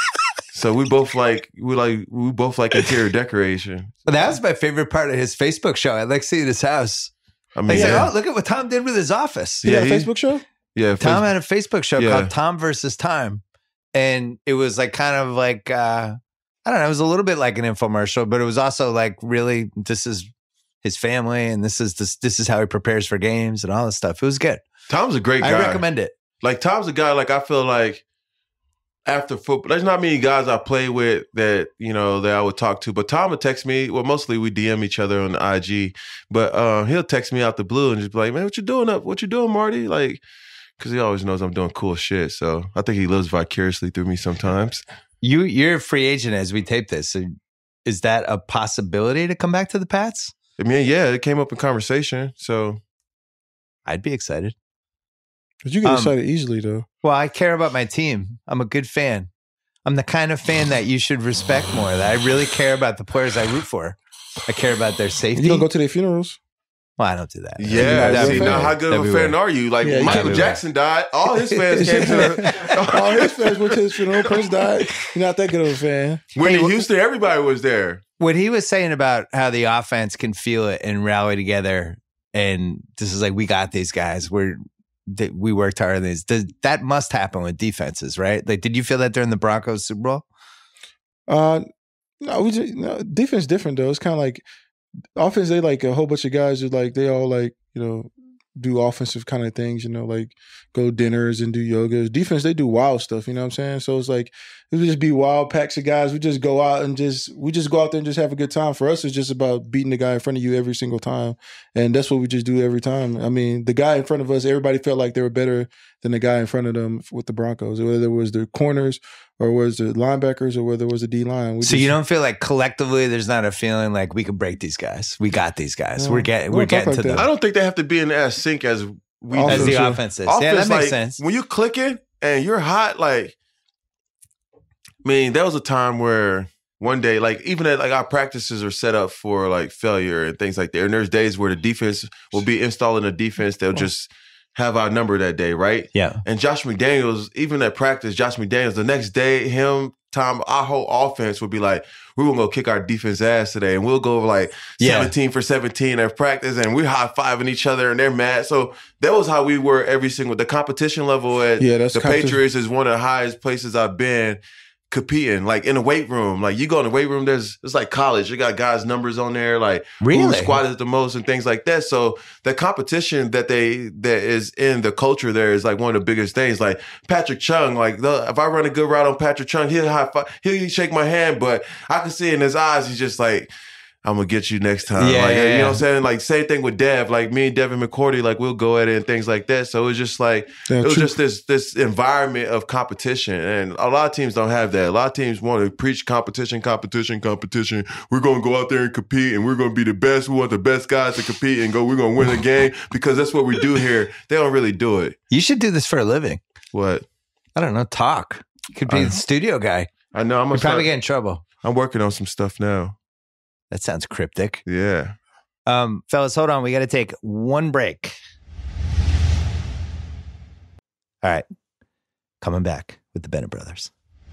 so we both like we like we both like interior decoration. That was my favorite part of his Facebook show. I like seeing his house. I mean, Like, yeah. oh, look at what Tom did with his office. He Yeah, had a he- Facebook show? yeah, Tom face- had a Facebook show Yeah. called Tom versus Time. And it was like kind of like, uh, I don't know, it was a little bit like an infomercial, but it was also like really, this is his family and this is this, this is how he prepares for games and all this stuff. It was good. Tom's a great I guy. recommend it. Like Tom's a guy. Like I feel like after football, there's not many guys I play with that you know that I would talk to. But Tom would text me. Well, mostly we D M each other on the I G. But uh, he'll text me out the blue and just be like, "Man, what you doing up? What you doing, Marty?" Like, because he always knows I'm doing cool shit. So I think he lives vicariously through me sometimes. You, you're a free agent as we tape this. So is that a possibility to come back to the Pats? I mean, yeah, it came up in conversation. So I'd be excited. But you get Um, excited easily, though. Well, I care about my team. I'm a good fan. I'm the kind of fan that you should respect more. That I really care about the players I root for. I care about their safety. You don't go to their funnels? Well, I don't do that. yeah, That'd see, be now weird. how good of a That'd be fan weird. are you? Like Yeah, you Michael can't do Jackson died. All his fans came to. All his fans went to his funeral. Prince died. You're not that good of a fan. When Hey, in wh- Houston, everybody was there. What he was saying about how the offense can feel it and rally together, and this is like, we got these guys. We're that we worked hard on these. Does, that must happen with defenses, right? Like, did you feel that during the Broncos Super Bowl? Uh, no, we just no, defense different though. It's kind of like offense. They like a whole bunch of guys who like they all like you know do offensive kind of things. You know, like go dinners and do yoga. Defense, they do wild stuff. You know what I'm saying? So it's like it would just be wild packs of guys. We just go out and just we just go out there and just have a good time. For us, it's just about beating the guy in front of you every single time, and that's what we just do every time. I mean, the guy in front of us, everybody felt like they were better than the guy in front of them with the Broncos, whether it was the corners or was the linebackers or whether it was the D line. So you don't feel like collectively there's not a feeling like we could break these guys. We got these guys. No, we're getting we we're don't talk getting like to that. them I don't think they have to be in as sync as we Offense, as the do. yeah. offense is. Offense, Yeah, that makes like, sense. When you clicking and you're hot, like, I mean, there was a time where one day, like, even at like our practices are set up for like failure and things like that. And there's days where the defense will be installing a defense they'll just have our number that day, right? Yeah. And Josh McDaniels, even at practice, Josh McDaniels, the next day, him, Tom, our whole offense would be like, we're going to go kick our defense ass today. And we'll go like Yeah. seventeen for seventeen at practice and we're high-fiving each other and they're mad. So that was how we were every single, the competition level at Yeah, that's the competition. Patriots is one of the highest places I've been competing, like in the weight room. Like you go in the weight room, there's it's like college. You got guys' numbers on there, like Really? who squatted the most and things like that. So the competition that they that is in the culture there is like one of the biggest things. Like Patrick Chung, like the, if I run a good route on Patrick Chung, he'll high five, he'll shake my hand, but I can see in his eyes he's just like, I'm gonna get you next time. Yeah, like, yeah, you know yeah. what I'm saying? Like same thing with Dev. Like me and Devin McCourty, like we'll go at it and things like that. So it was just like Yeah, it was true. just this this environment of competition. And a lot of teams don't have that. A lot of teams want to preach competition, competition, competition. We're gonna go out there and compete and we're gonna be the best. We want the best guys to compete and go, we're gonna win the game because that's what we do here. They don't really do it. You should do this for a living. What? I don't know, talk. You could be I- the studio guy. I know I'm You'd gonna probably start, get in trouble. I'm working on some stuff now. That sounds cryptic. Yeah. Um, fellas, hold on. We got to take one break. All right. Coming back with the Bennett brothers.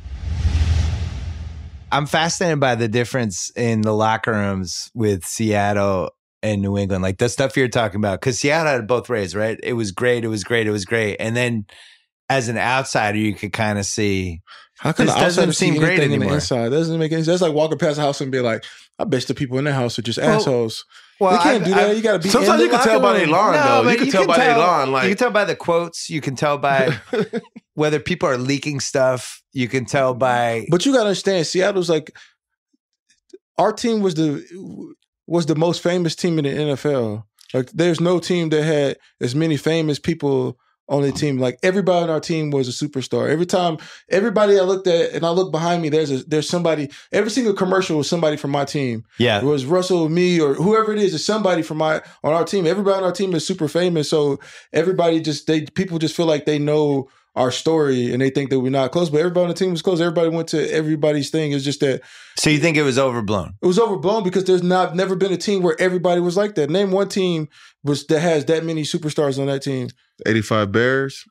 I'm fascinated by the difference in the locker rooms with Seattle and New England. Like the stuff you're talking about. Because Seattle had both ways, right? It was great. It was great. It was great. And then as an outsider, you could kind of see How can This the doesn't outsider seem see great anything in the anymore. inside? Doesn't make any sense. That's like walking past a house and be like, I bet the people in that house are just Well, assholes. well, you can't I've- do that. I've- you got to be. Sometimes in you the can tell locker by their room. lawn, though. You but can tell by their lawn. Like you can tell by the quotes. You can tell by whether people are leaking stuff. You can tell by But you got to understand, Seattle's like our team was the was the most famous team in the N F L. Like, there's no team that had as many famous people on the team. Like everybody on our team was a superstar. Every time, everybody I looked at, and I look behind me, there's a, there's somebody. Every single commercial was somebody from my team. Yeah, it was Russell, me, or whoever it is. Is somebody from my on our team. Everybody on our team is super famous. So everybody just they people just feel like they know our story and they think that we're not close. But everybody on the team was close. Everybody went to everybody's thing. It's just that. So you think it was overblown? It was overblown because there's not never been a team where everybody was like that. Name one team was that has that many superstars on that team. eighty-five Bears.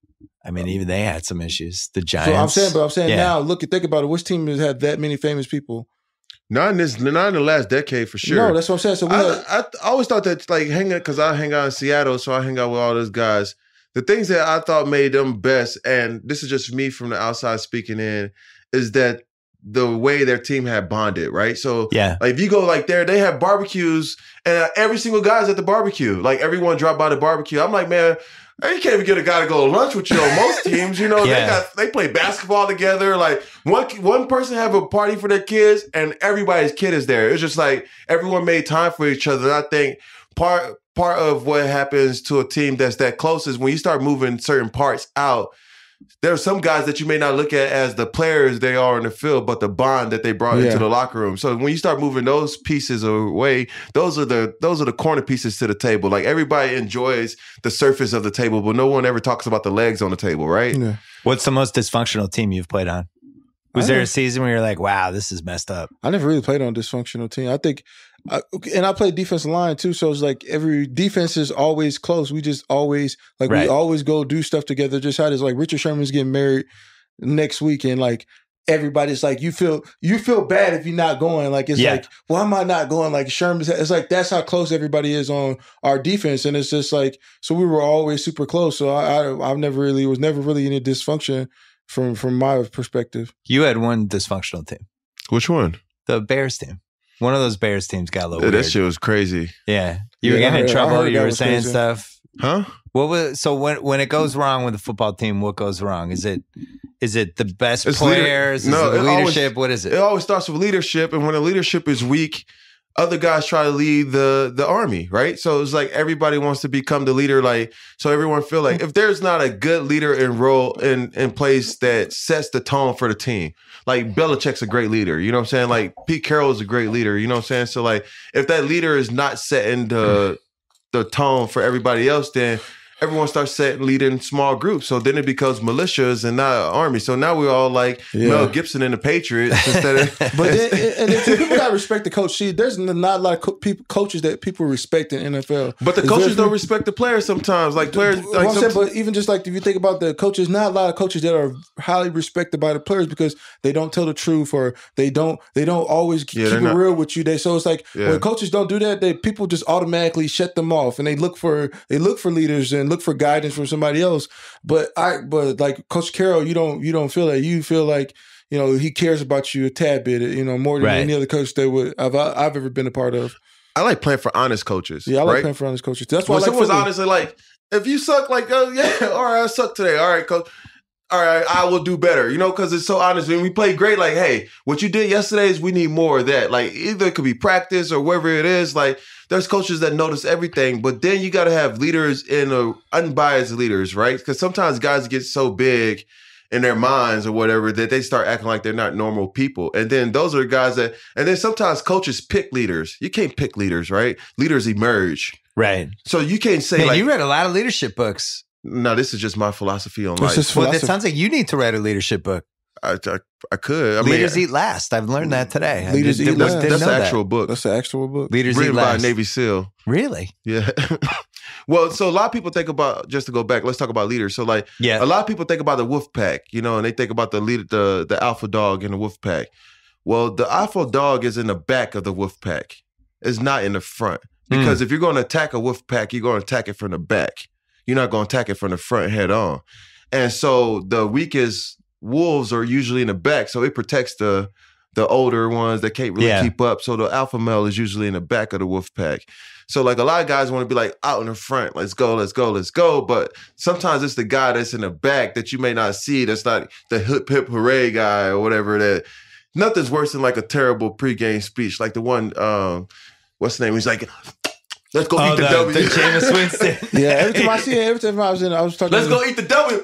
I mean, even they had some issues. The Giants. So I'm saying, but I'm saying yeah. now, look and think about it. Which team has had that many famous people? Not in this, not in the last decade for sure. No, that's what I'm saying. So we I, had, I, I always thought that like hang out because I hang out in Seattle, so I hang out with all those guys. The things that I thought made them best, and this is just me from the outside speaking in, is that the way their team had bonded, right? So yeah, like if you go like there, they have barbecues, and every single guy's at the barbecue. Like everyone dropped by the barbecue. I'm like, man, you can't even get a guy to go to lunch with you on most teams. You know, yeah. they got they play basketball together. Like one one person have a party for their kids, and everybody's kid is there. It's just like everyone made time for each other. And I think part part of what happens to a team that's that close is when you start moving certain parts out. There are some guys that you may not look at as the players they are in the field, but the bond that they brought yeah. into the locker room. So when you start moving those pieces away, those are the those are the corner pieces to the table. Like everybody enjoys the surface of the table, but no one ever talks about the legs on the table, right? Yeah. What's the most dysfunctional team you've played on? Was there a season where you're like, wow, this is messed up? I never really played on a dysfunctional team. I think, I, and I played defensive line too. So it's like every defense is always close. We just always, like right. we always go do stuff together. Just how it is like Richard Sherman's getting married next week. And like everybody's like, you feel, you feel bad if you're not going. Like, it's yeah. like, why am I not going? Like Sherman's, it's like, that's how close everybody is on our defense. And it's just like, so we were always super close. So I, I I've never really, was never really any dysfunction. From from my perspective. You had one dysfunctional team. Which one? The Bears team. One of those Bears teams got a little yeah, weird. That shit was crazy. Yeah. You were yeah, getting in trouble. You were saying crazy. stuff. Huh? What was so when when it goes wrong with the football team, what goes wrong? Is it is it the best it's players? Leader, no, is it leadership? Always, what is it? It always starts with leadership, and when the leadership is weak, other guys try to lead the the army, right? So it's like everybody wants to become the leader, like so everyone feel like if there's not a good leader in role in in place that sets the tone for the team, like Belichick's a great leader, you know what I'm saying? Like Pete Carroll is a great leader, you know what I'm saying? So like if that leader is not setting the the tone for everybody else, then everyone starts setting leading small groups. So then it becomes militias and not an army. So now we're all like yeah. Mel Gibson and the Patriots instead of. But then, and then people gotta respect the coach. See, there's not a lot of co- people, coaches that people respect in N F L. But the Is coaches there, don't respect the players sometimes. Like players, like well, I'm some, saying, but even just like if you think about the coaches, not a lot of coaches that are highly respected by the players because they don't tell the truth or they don't they don't always yeah, keep it not, real with you. They so it's like yeah. when coaches don't do that, they people just automatically shut them off and they look for they look for leaders and look for guidance from somebody else. But I, but like Coach Carroll, you don't, you don't feel that. You feel like, you know, he cares about you a tad bit, you know, more than right. any other coach that would I've, I've ever been a part of. I like playing for honest coaches. Yeah, I like right? playing for honest coaches. That's why when I like someone's Philly. honestly like, if you suck, like, oh yeah, all right, I suck today. All right, coach. All right, I will do better, you know, because it's so honest. When we play great, like, hey, what you did yesterday is we need more of that. Like, either it could be practice or whatever it is. Like, there's coaches that notice everything, but then you got to have leaders in a unbiased leaders, right? Because sometimes guys get so big in their minds or whatever that they start acting like they're not normal people. And then those are guys that, and then sometimes coaches pick leaders. You can't pick leaders, right? Leaders emerge. Right. So you can't say Man, like. You read a lot of leadership books. No, this is just my philosophy on This life. is Well, philosophy. it sounds like you need to write a leadership book. I, I, I could. I Leaders mean, Eat Last. I've learned that today. I Leaders did, Eat was- Last. didn't that's know the that. actual book. That's the actual book. Leaders Eat Written by a Last. Navy SEAL. Really? Yeah. Well, so a lot of people think about, just to go back, let's talk about leaders. So like Yeah. a lot of people think about the wolf pack, you know, and they think about the leader, the, the alpha dog in the wolf pack. Well, the alpha dog is in the back of the wolf pack. It's not in the front. Because if you're going to attack a wolf pack, you're going to attack it from the back. You're not going to attack it from the front head on. And so the weakest wolves are usually in the back. So it protects the the older ones that can't really Yeah. keep up. So the alpha male is usually in the back of the wolf pack. So like a lot of guys want to be like out in the front, let's go, let's go, let's go. But sometimes it's the guy that's in the back that you may not see. That's not the hip hip hooray guy or whatever that. Nothing's worse than like a terrible pregame speech. Like the one, um, what's the name? He's like, Let's go Oh, eat the, the, W. the Jameis Winston. Yeah, every time I see it, every time I was in, I was talking. Let's to go eat the W.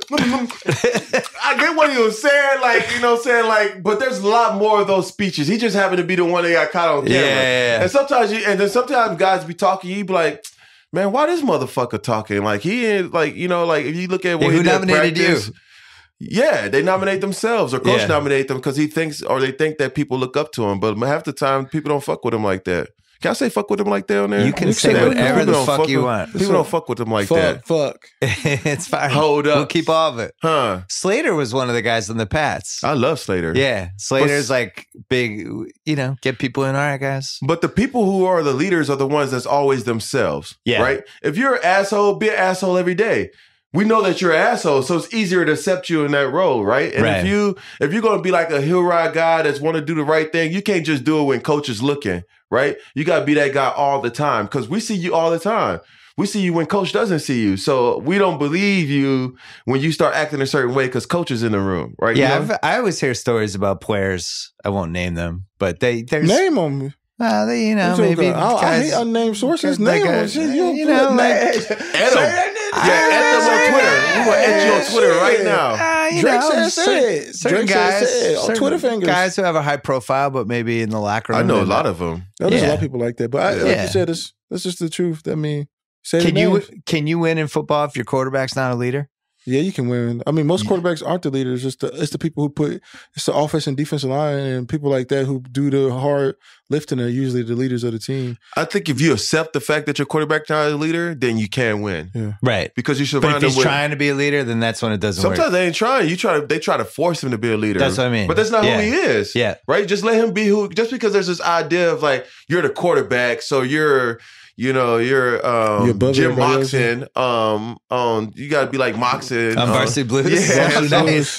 I get what he was saying, like, you know what I'm saying? Like, but there's a lot more of those speeches. He just happened to be the one that got caught on camera. Yeah, yeah, yeah. And sometimes you, and then sometimes guys be talking, you be like, man, why this motherfucker talking? Like, he ain't, like, you know, like, if you look at what Yeah, he who did nominated practice, you? Yeah, they nominate themselves or coach Yeah. nominate them because he thinks, or they think that people look up to him. But half the time, people don't fuck with him like that. Can I say fuck with him like that on there? You can You say can. whatever People the don't fuck you with- want. People don't fuck with him like fuck, that. fuck. It's fine. Hold up. We'll keep all of it. Huh. Slater was one of the guys on the Pats. I love Slater. Yeah. Slater's like big, you know, get people in. All right, guys. But the people who are the leaders are the ones that's always themselves. Yeah. Right? If you're an asshole, be an asshole every day. We know that you're an asshole, so it's easier to accept you in that role, right? And Right. if you if you're gonna be like a hill ride guy that's want to do the right thing, you can't just do it when coach is looking, right? You gotta be that guy all the time because we see you all the time. We see you when coach doesn't see you. So we don't believe you when you start acting a certain way because coach is in the room, right? Yeah. You know? I've, I always hear stories about players. I won't name them, but they, there's, Name them. uh, they, you know, What's maybe. I, I guys- hate unnamed sources. like Name a- them. Shit, you, you know, like- Add them. Yeah, add them on Twitter. We're gonna add you on Twitter right now. Uh, you Drake know, said certain, said. certain Drake guys, said said. On certain Twitter fingers. guys who have a high profile, but maybe in the locker room. I know a they're lot not- of them. No, there's Yeah. a lot of people like that. But I, like Yeah. you said, it's, that's just the truth. I mean, say Can the you names. can you win in football if your quarterback's not a leader? Yeah, you can win. I mean, most Yeah. quarterbacks aren't the leaders. It's the it's the people who put it's the offense and defensive line and people like that who do the hard lifting are usually the leaders of the team. I think if you accept the fact that your quarterback's not a leader, then you can win Yeah. Right. because you But surround if them he's with. trying to be a leader, then that's when it doesn't Sometimes work. they ain't trying. You try to. They try to force him to be a leader. That's what I mean. But that's not Yeah. who he is. Yeah. Right. Just let him be who. Just because there's this idea of like you're the quarterback, so you're. You know, you're um, You're above Jim everybody else. Moxon. Um, um, you got to be like Moxon. On um, Varsity Blues? Yeah. Varsity so, Blues.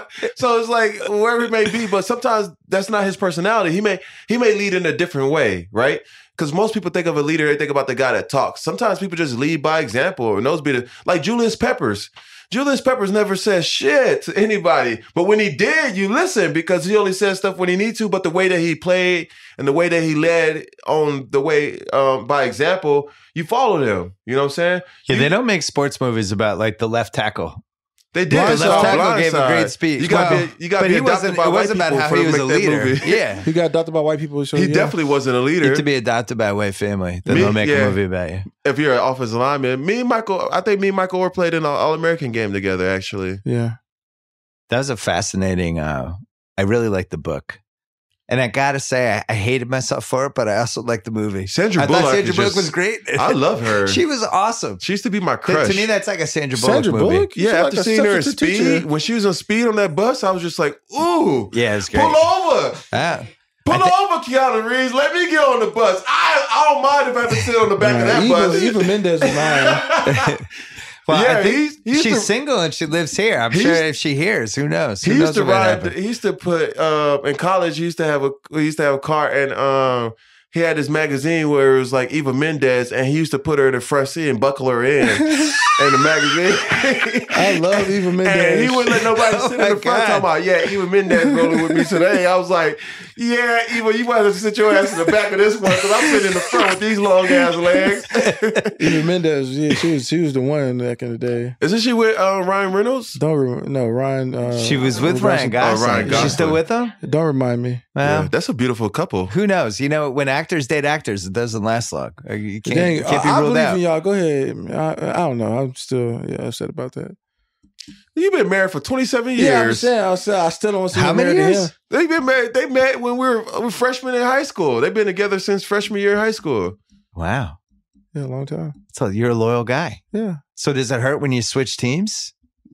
so it's like wherever it may be, but sometimes that's not his personality. He may he may lead in a different way, right? Because most people think of a leader, they think about the guy that talks. Sometimes people just lead by example, and those be the like Julius Peppers. Julius Peppers never says shit to anybody, but when he did, you listen because he only says stuff when he needs to. But the way that he played and the way that he led on the way um, by example, you followed him. You know what I'm saying? Yeah, You- they don't make sports movies about like the left tackle. They did. The It's left all tackle gave a Blindside. great speech. You got to Well, be. You got to but be he adopted wasn't. by It white wasn't about people how for he to was a make that leader. movie. Yeah, He got adopted by white people. So He yeah. definitely wasn't a you leader. have to be adopted by a white family. Then Me- they'll make yeah. a movie about you. If you're an offensive lineman, me and Michael, I think me and Michael were played in an All American game together. Actually, Yeah. That was a fascinating. Uh, I really liked the book, and I gotta say, I, I hated myself for it, but I also liked the movie. Sandra I Bullock. thought Sandra is Bullock just- was great. I love her. She was awesome. She used to be my To, crush. to me, that's like a Sandra Bullock Sandra movie. Bullock? yeah, She's after like a seeing her in substitute Speed, teacher. when she was on Speed on that bus, I was just like, ooh, Yeah, it's great. pull over. Ah. Pull I thi- over, Keanu Reeves. Let me get on the bus. I, I don't mind if I have to sit on the back of that Nah, bus. Eva, Eva Mendez was lying. Well, Yeah, I think he's- he used she's to- single and she lives here. I'm He sure used- if she hears, who knows? Who He knows used to what might ride. happen? He used to put uh, in college. He used to have a. He used to have a car, and um, he had this magazine where it was like Eva Mendez, and he used to put her in the front seat and buckle her in in the magazine. I love Eva Mendez. And he wouldn't let nobody Oh sit my in the front. God. Talking about, yeah, Eva Mendez rolling with me today. I was like, yeah, Eva, you might have to sit your ass in the back of this one because I'm sitting in the front with these long ass legs. Eva Mendez, yeah, she was she was the one back in the day. Isn't she with uh, Ryan Reynolds? Don't remember, no Ryan. Uh, She was with Ryan Gosling. Gosling. Oh, Ryan Is she still Gosling. with him? Don't remind me. Well, Yeah, that's a beautiful couple. who knows? You know, when actors date actors, it doesn't last long. Uh, You can't, Dang, you can't be I, I ruled believe out. in y'all. Go ahead. I, I don't know. I'm still yeah, upset about that. You've been married for twenty-seven years. Yeah, I'm saying I, still, I still don't see How him many married to years? him. They've been married. They met when we were, we were freshmen in high school. They've been together since freshman year in high school. Wow. Yeah, a long time. So you're a loyal guy. Yeah. So does it hurt when you switch teams?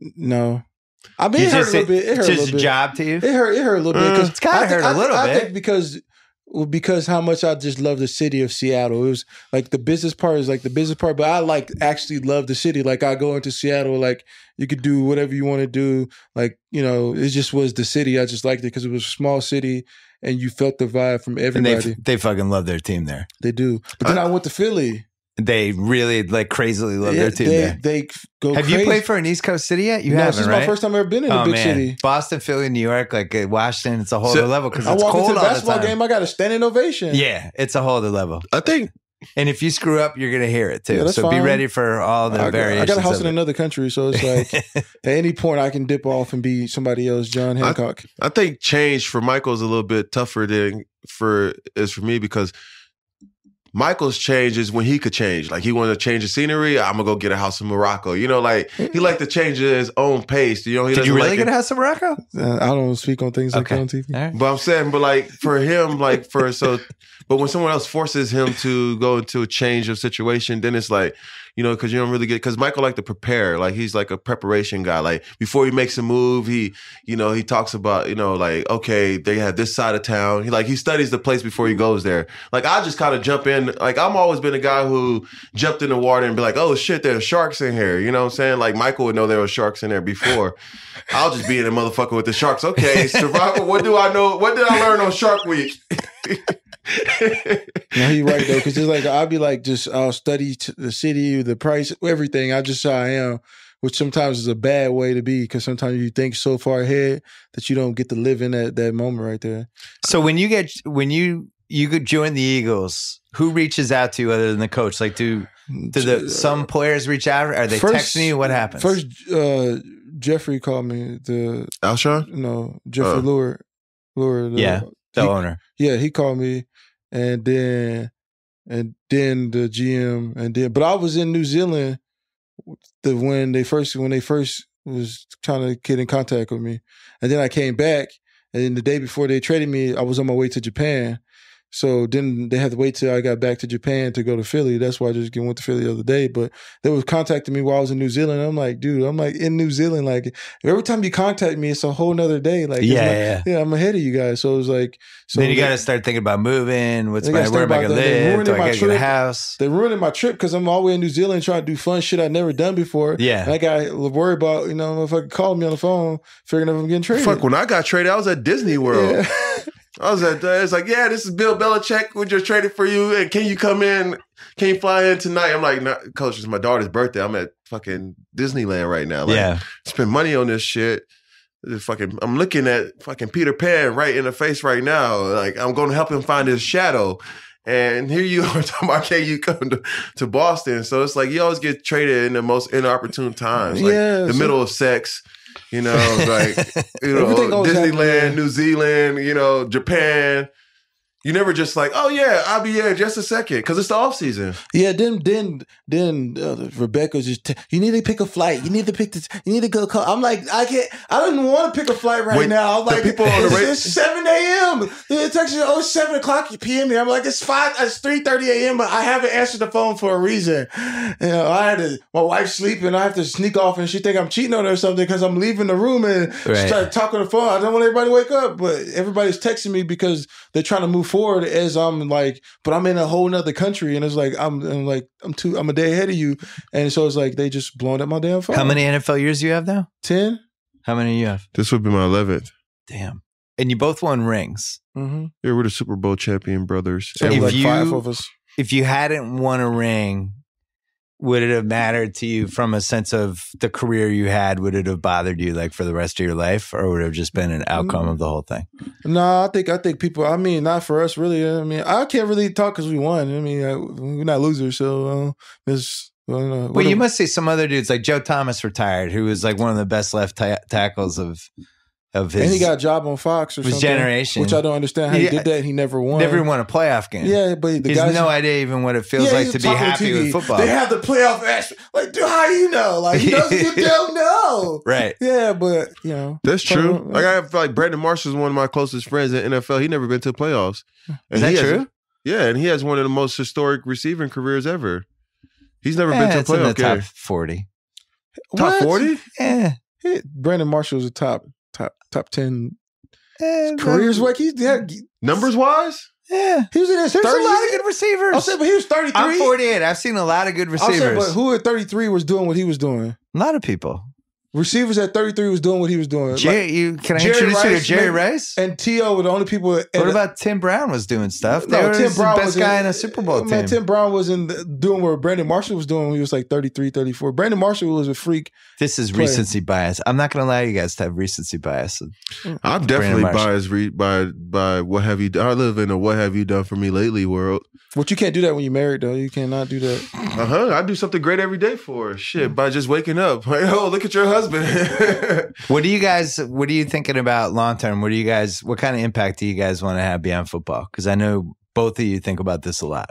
No. I mean, You it hurt a just- little bit. It hurt a just little a bit. job to you? It hurt. It hurt a little bit. Uh, Cause It's gotta I think- hurt a I think- little I bit. think because well, because how much I just love the city of Seattle. It was like the business part is like the business part, but I like actually love the city. Like I go into Seattle, like you could do whatever you want to do. Like, you know, it just was the city. I just liked it because it was a small city and you felt the vibe from And everybody. they they fucking love their team there. They do. But then I went to Philly. They really like crazily love Yeah, their team they, there. they go Have crazy. you played for an East Coast city yet? You no, haven't, this is right? my first time ever been in a oh big man, city. Boston, Philly, New York, like uh, Washington, it's a whole So- other level because I it's walk cold into the all the basketball time. game, I got a standing ovation. Yeah, it's a whole other level. I think And if you screw up, you're going to hear it too. Yeah, so fine. be ready for all the I, variations. I got a house in it. another country, so it's like at any point I can dip off and be somebody else, John Hancock. I, I think change for Michael is a little bit tougher than for is for me because Michael's change is when he could change. Like he wanted to change the scenery. I'm gonna go get a house in Morocco. You know, like he liked to change at his own pace. You know, he did you really like get it. a house in Morocco? Uh, I don't speak on things like Okay. that on T V. Right. But I'm saying, but like for him, like for so, but when someone else forces him to go into a change of situation, then it's like, you know, because you don't really get, because Michael like to prepare. Like he's like a preparation guy. Like before he makes a move, he, you know, he talks about, you know, like, okay, they have this side of town. He like, he studies the place before he goes there. Like I just kind of jump in. Like I'm always been a guy who jumped in the water and be like, oh shit, there's sharks in here. You know what I'm saying? Like Michael would know there were sharks in there before. I'll just be in a motherfucker with the sharks. Okay, survival. What do I know? What did I learn on Shark Week? No, you're right though, because it's like I'll be like, just I'll study t- the city, the price, everything. I just how I am, which sometimes is a bad way to be, because sometimes you think so far ahead that you don't get to live in that that moment right there. So when you get when you you could join the Eagles, who reaches out to you other than the coach? Like do do the some players reach out? Are they First- texting you? What happens? First, uh, Jeffrey called me. The Alshon? no Jeffrey Oh. Lure, Lure. The, Yeah, the he- owner. Yeah, he called me, and then and then the G M, and then but I was in New Zealand the when they first when they first was trying to get in contact with me, and then I came back, and then the day before they traded me, I was on my way to Japan. So then they had to wait till I got back to Japan to go to Philly. That's why I just went to Philly the other day. But they was contacting me while I was in New Zealand. I'm like, dude, I'm like in New Zealand. Like every time you contact me, it's a whole nother day. Like, Yeah, it's like, yeah. yeah, I'm ahead of you guys. So it was like, so then you they- got to start thinking about moving. What's They my, gotta where am I start going to about that. They live? ruining Do I my got to get a trip. house? They're ruining my trip because I'm all the way in New Zealand trying to do fun shit I've never done before. Yeah. And I got worried about, you know, if I could call me on the phone, figuring if I'm getting traded. Fuck, when I got traded, I was at Disney World. Yeah. I was at, uh, it's like, yeah, this is Bill Belichick. We just traded for you. And can you come in? Can you fly in tonight? I'm like, nah, coach, it's my daughter's birthday. I'm at fucking Disneyland right now. Like, Yeah. spend money on this shit. This fucking, I'm looking at fucking Peter Pan right in the face right now. Like, I'm going to help him find his shadow. And here you are talking about, can you come to, to Boston? So it's like, you always get traded in the most inopportune times. Like, Yeah, the so- middle of sex. You know, like, you know, Everything always happens, Disneyland, yeah. New Zealand, you know, Japan. You never just like, oh yeah, I'll be here just a second because it's the off season. Yeah, then then then uh, Rebecca just t- you need to pick a flight. You need to pick this. You need to go. Call. I'm like, I can't. I don't want to pick a flight right Wait, now. I'm the like, people on the it's, ra- it's seven a.m. They text you, oh, it's seven o'clock p m. I'm like, it's five. It's three thirty a.m. But I haven't answered the phone for a reason. You know, I had to. My wife's sleeping. I have to sneak off, and she think I'm cheating on her or something because I'm leaving the room and Right. she started talking on the phone. I don't want everybody to wake up, but everybody's texting me because they're trying to move forward as I'm like, but I'm in a whole nother country, and it's like I'm, I'm like I'm two, I'm a day ahead of you, and so it's like they just blowing up my damn phone. How many N F L years do you have now? Ten. How many you have? This would be my eleventh. Damn. And you both won rings. Mm-hmm. Yeah, we're the Super Bowl champion brothers. So And If we- like you- five of us. If you hadn't won a ring, would it have mattered to you from a sense of the career you had? Would it have bothered you like for the rest of your life, or would it have just been an outcome of the whole thing? No, I think I think people. I mean, not for us really. I mean, I can't really talk because we won. I mean, I, we're not losers, so uh, there's. I don't know. Well, you must see some other dudes like Joe Thomas retired, who was like one of the best left ta- tackles of of his. And he got a job on Fox or his something, generation. which I don't understand how he, He- did that. He never won. never won a playoff game. Yeah, but the He has guys no idea even what it feels Yeah, like he's to be talking on happy T V. with football. They have the playoff aspect. Like, dude, how do you know? Like, you, know, you don't know. Right. Yeah, but, you know. That's true. So, Like I have like Brandon Marshall's one of my closest friends in N F L. He never been to the playoffs. And Is that he has- true? Yeah, and he has one of the most historic receiving careers ever. He's never Eh, been to a it's in the playoff game. top forty. Top What? forty? Yeah. Yeah, Brandon Marshall's a top, top, top ten Eh, careers. Like, he's, yeah, Numbers wise? Yeah. he was in his There's thirties. a lot of good receivers. I'll say, but he was thirty-three. I'm forty-eight. I've seen a lot of good I'll say, receivers. but who at thirty-three was doing what he was doing? A lot of people. Receivers at thirty-three was doing what he was doing. Jerry, you, can I Jerry introduce you to Rice, Jerry maybe- Rice? Like, and T O were the only people. At, What about Tim Brown was doing stuff? They No, were Tim the Brown best was guy in, in a Super Bowl man, team. Tim Brown was in the, doing what Brandon Marshall was doing when he was like thirty-three, thirty-four. Brandon Marshall was a freak. This is player. recency bias. I'm not going to allow you guys to have recency bias. I'm definitely Marshall. biased re- by by what have you done. I live in a what have you done for me lately world. But you can't do that when you're married, though. You cannot do that. Uh huh. I do something great every day for her. Shit, by just waking up. Like, oh, look at your husband. What do you guys? What are you thinking about long term? What do you guys? What kind of impact do you guys want to have beyond football? Because I know both of you think about this a lot.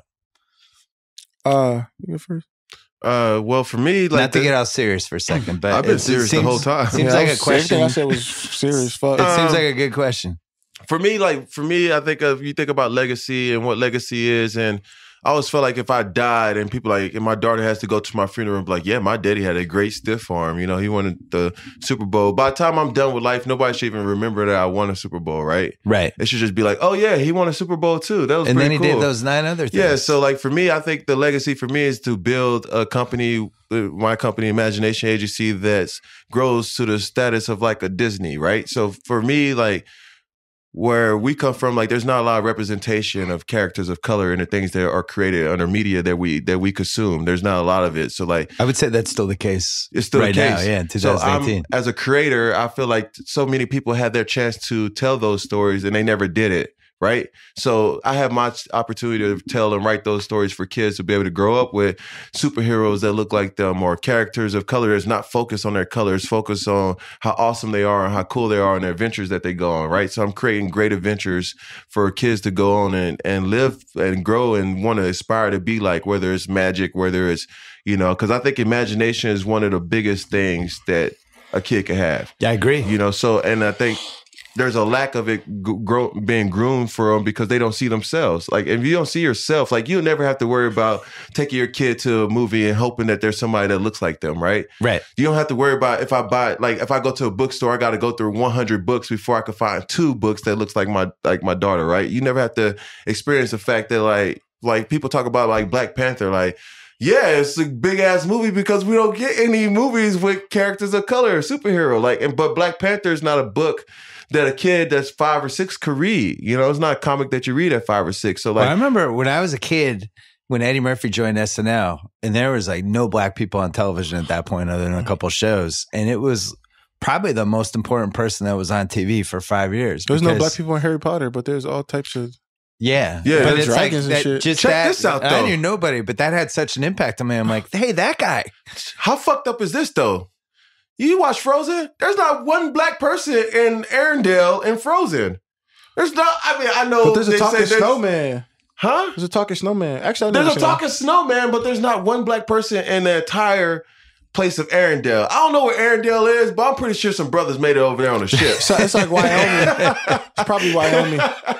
Uh, you go first. Uh, well, for me, like not to the, get all serious for a second, but I've been it, serious it seems, the whole time. Seems yeah, like was, a question. Everything I said was serious. Fuck. It seems Um, like a good question. For me, like for me, I think of you think about legacy and what legacy is, and I always felt like if I died and people like, and my daughter has to go to my funeral and be like, yeah, my daddy had a great stiff arm. You know, he won the Super Bowl. By the time I'm done with life, nobody should even remember that I won a Super Bowl, right? Right. It should just be like, oh yeah, he won a Super Bowl too. That was and pretty then he cool. did those nine other things. Yeah. So like for me, I think the legacy for me is to build a company, my company, Imagination Agency, that grows to the status of like a Disney, right? So for me, like, where we come from, like there's not a lot of representation of characters of color in the things that are created under media that we that we consume. There's not a lot of it. So like I would say that's still the case. It's still right the case. now, yeah, in twenty eighteen. So I'm, as a creator, I feel like so many people had their chance to tell those stories and they never did it. Right. So I have my opportunity to tell and write those stories for kids to be able to grow up with superheroes that look like them or characters of color that's not focused on their colors, focused on how awesome they are and how cool they are and their adventures that they go on. Right. So I'm creating great adventures for kids to go on and, and live and grow and want to aspire to be like, whether it's magic, whether it's, you know, because I think imagination is one of the biggest things that a kid can have. Yeah, I agree. You know, so and I think there's a lack of it grow, being groomed for them because they don't see themselves. Like, if you don't see yourself, like, you'll never have to worry about taking your kid to a movie and hoping that there's somebody that looks like them, right? Right. You don't have to worry about if I buy, like, if I go to a bookstore, I got to go through one hundred books before I can find two books that looks like my like my daughter, right? You never have to experience the fact that, like, like people talk about, like, Black Panther, like, yeah, it's a big ass movie because we don't get any movies with characters of color, superhero. Like, and but Black Panther is not a book that a kid that's five or six could read. You know, it's not a comic that you read at five or six. So like, well, I remember when I was a kid, when Eddie Murphy joined S N L, and there was like no black people on television at that point other than a couple shows. And it was probably the most important person that was on T V for five years. There's no black people in Harry Potter, but there's all types of... Yeah. Yeah. But it's like dragons and that, shit. just Check that, this out, though. I knew nobody, but that had such an impact on me. I'm like, hey, that guy. how fucked up is this though? You watch Frozen? There's not one black person in Arendelle in Frozen. There's not. I mean, I know. But there's a they talking say there's- snowman. Huh? There's a talking snowman. Actually, I've There's never a seen talking snowman, but there's not one black person in the entire place of Arendelle. I don't know where Arendelle is, but I'm pretty sure some brothers made it over there on a ship. So it's like Wyoming. It's probably Wyoming.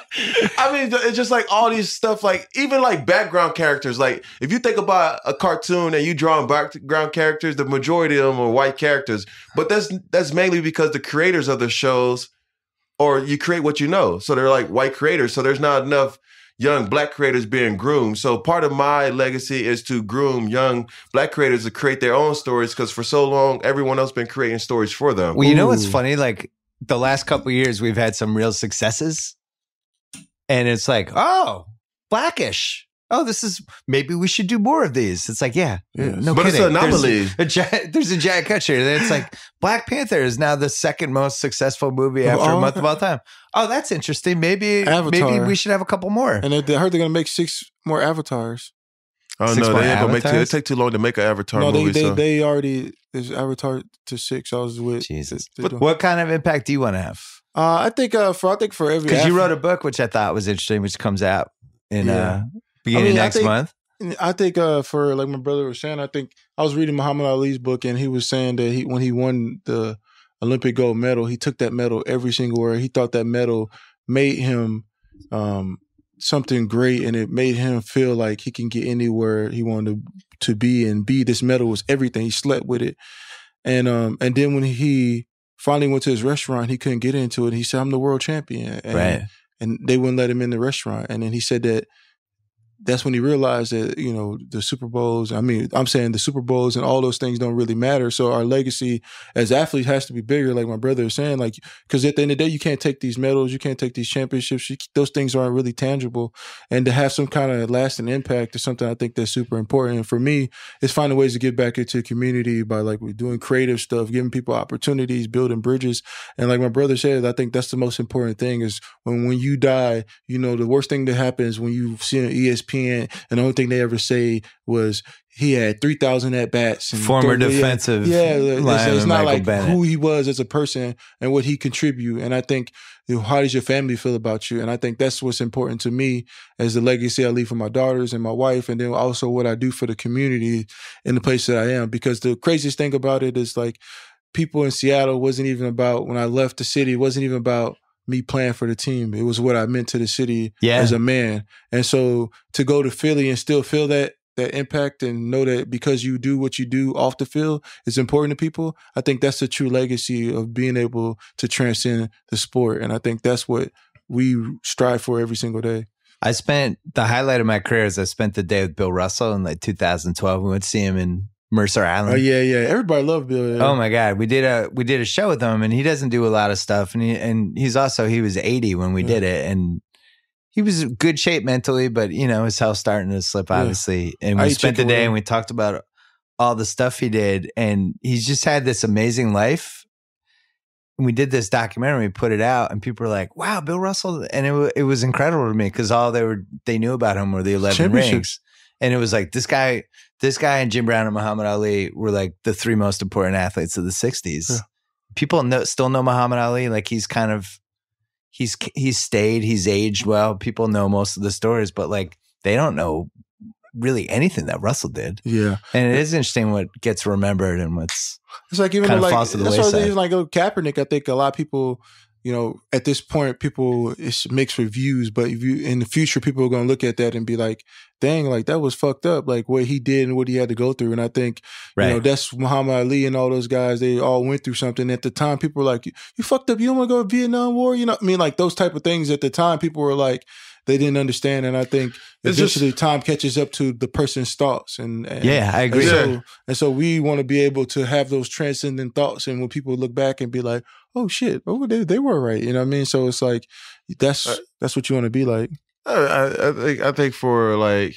I mean, it's just like all these stuff, like even like background characters. Like if you think about a cartoon and you draw background characters, the majority of them are white characters. But that's that's mainly because the creators of the shows, or you create what you know. So they're like white creators. So there's not enough young black creators being groomed. So part of my legacy is to groom young black creators to create their own stories, because for so long, everyone else been creating stories for them. Well, you know what's Ooh. funny? Like the last couple of years, we've had some real successes. And it's like, oh, Blackish. Oh, this is, maybe we should do more of these. It's like, yeah, Yes. no But it's kidding. an anomaly. There's a, giant, there's a giant country. And it's like, Black Panther is now the second most successful movie Of after a all- month of all time. Oh, that's interesting. Maybe, Avatar. maybe we should have a couple more. And they, they heard they're going to make six more avatars. Oh Six no, more they ain't gonna make too, it avatars? take too long to make an Avatar no, they, movie. they, so. they already, there's Avatar to six. I was with. Jesus. they- they What, doing- what kind of impact do you want to have? Uh, I think uh, for I think for every Because you Af- wrote a book, which I thought was interesting, which comes out in Yeah. uh, beginning I mean, I next think- month. I think uh, for like my brother was saying, I think I was reading Muhammad Ali's book, and he was saying that he when he won the Olympic gold medal, he took that medal every single where he thought that medal made him um, something great, and it made him feel like he can get anywhere he wanted to, to be and be. This medal was everything. He slept with it, and um, and then when he finally went to his restaurant, he couldn't get into it. He said, "I'm the world champion," and, Right. and they wouldn't let him in the restaurant. And then he said that. That's when he realized that, you know, the Super Bowls, I mean, I'm saying the Super Bowls and all those things don't really matter. So our legacy as athletes has to be bigger, like my brother is saying, like, because at the end of the day, you can't take these medals, you can't take these championships. You, those things aren't really tangible. And to have some kind of lasting impact is something I think that's super important. And for me, it's finding ways to get back into the community by like we're doing creative stuff, giving people opportunities, building bridges. And like my brother said, I think that's the most important thing is when, when you die, you know, the worst thing that happens when you see an E S P P N, and the only thing they ever say was he had three thousand at bats. Former defensive, yeah. yeah it's, it's not Michael like Bennett. who he was as a person and what he contribute. And I think, you know, how does your family feel about you? And I think that's what's important to me as the legacy I leave for my daughters and my wife, and then also what I do for the community in the place that I am. Because the craziest thing about it is like people in Seattle wasn't even about when I left the city. It wasn't even about me playing for the team. It was what I meant to the city yeah. as a man. And so to go to Philly and still feel that that impact and know that because you do what you do off the field is important to people, I think that's the true legacy of being able to transcend the sport. And I think that's what we strive for every single day. I spent the highlight of my career is I spent the day with Bill Russell in like two thousand twelve. We went to see him in Mercer Island. Oh yeah, yeah. Everybody loved Bill. Yeah. Oh my God. We did a we did a show with him, and he doesn't do a lot of stuff. And he and he's also he was eighty when we yeah. did it. And he was in good shape mentally, but you know, his health starting to slip, obviously. Yeah. And we I spent the day and we talked about all the stuff he did. And he's just had this amazing life. And we did this documentary, we put it out, and people were like, wow, Bill Russell. And it, it was incredible to me because all they were they knew about him were the eleven rings. And it was like this guy, this guy and Jim Brown and Muhammad Ali were like the three most important athletes of the sixties. Yeah. People know, still know Muhammad Ali. Like he's kind of, he's he's stayed, he's aged well. People know most of the stories, but like they don't know really anything that Russell did. Yeah, and it is interesting what gets remembered and what's it's like even kind of like falls to the that's wayside. why even like oh, Kaepernick. I think a lot of people, you know, at this point, people it's mixed reviews. But if you in the future, people are going to look at that and be like, "Dang, like that was fucked up." Like what he did and what he had to go through. And I think right. you know that's Muhammad Ali and all those guys. They all went through something. At the time, people were like, "You fucked up. You don't want to go to Vietnam War." You know, I mean, like those type of things. At the time, people were like, they didn't understand. And I think it's eventually just, time catches up to the person's thoughts. And, and yeah, I agree. And so, and so we want to be able to have those transcendent thoughts. And when people look back and be like, oh shit, oh, they, they were right. You know what I mean? So it's like, that's, uh, that's what you want to be like. I, I think, I think for like,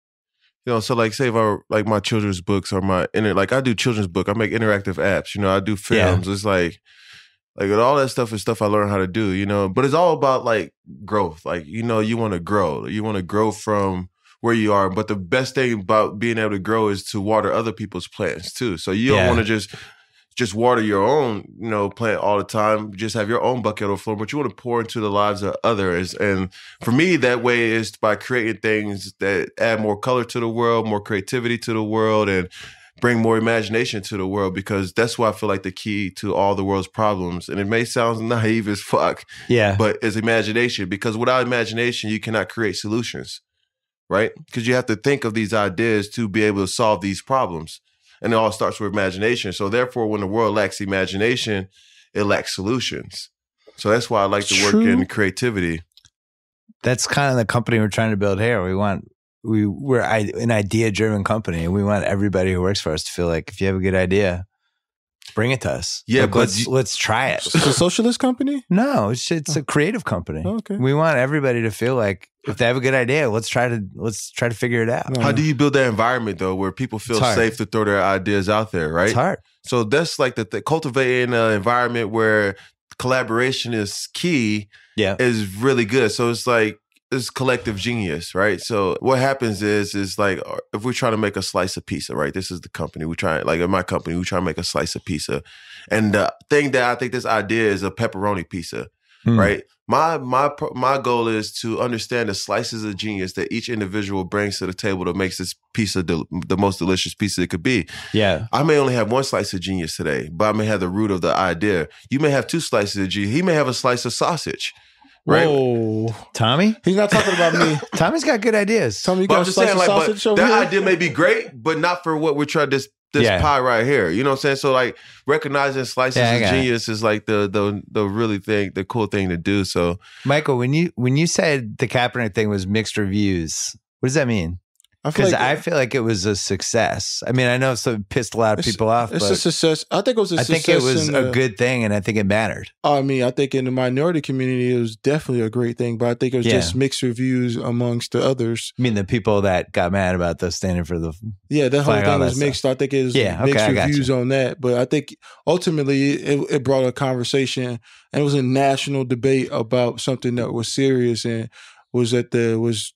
you know, so like say if I, like my children's books or my, inter, like I do children's book, I make interactive apps, you know, I do films. Yeah. It's like, Like all that stuff is stuff I learned how to do, you know, but it's all about like growth. Like, you know, you want to grow, you want to grow from where you are. But the best thing about being able to grow is to water other people's plants too. So you don't yeah. want to just, just water your own, you know, plant all the time. Just have your own bucket overflowing, but you want to pour into the lives of others. And for me, that way is by creating things that add more color to the world, more creativity to the world, and bring more imagination to the world, because that's what I feel like the key to all the world's problems. And it may sound naive as fuck, yeah, but it's imagination, because without imagination, you cannot create solutions, right? Because you have to think of these ideas to be able to solve these problems. And it all starts with imagination. So therefore, when the world lacks imagination, it lacks solutions. So that's why I like to True. work in creativity. That's kind of the company we're trying to build here. We want We, we're an idea-driven company, and we want everybody who works for us to feel like if you have a good idea, bring it to us. Yeah, like, but let's you, let's try it. It's a socialist company? No, it's it's a creative company. Oh, okay. We want everybody to feel like if they have a good idea, let's try to let's try to figure it out. How do you build that environment though, where people feel safe to throw their ideas out there? Right, it's hard. So that's like the, the cultivating an environment where collaboration is key. Yeah, is really good. So it's like. It's collective genius, right? So what happens is, is like, if we're trying to make a slice of pizza, right? This is the company. We try, like in my company, we try to make a slice of pizza. And the thing that I think this idea is a pepperoni pizza, mm. right? My my my goal is to understand the slices of genius that each individual brings to the table that makes this pizza the, the most delicious pizza it could be. Yeah. I may only have one slice of genius today, but I may have the root of the idea. You may have two slices of genius. He may have a slice of sausage. Right. Whoa, Tommy? He's not talking about me. Tommy's got good ideas. Tommy, you got a slice of sausage over that here? idea may be great, but not for what we're trying this this yeah. pie right here. You know what I'm saying? So like recognizing slices yeah, of genius it. is like the the the really thing, the cool thing to do. So Michael, when you when you said the Kaepernick thing was mixed reviews, what does that mean? Because I, like, I feel like it was a success. I mean, I know it pissed a lot of people off. It's but a success. I think it was a I success. think it was the, a good thing, and I think it mattered. I mean, I think in the minority community, it was definitely a great thing, but I think it was yeah. just mixed reviews amongst the others. I mean, the people that got mad about the standing for the Yeah, that whole flag, thing was that mixed. Stuff. I think it was yeah, mixed okay, reviews on that. But I think ultimately it, it brought a conversation, and it was a national debate about something that was serious and was at the was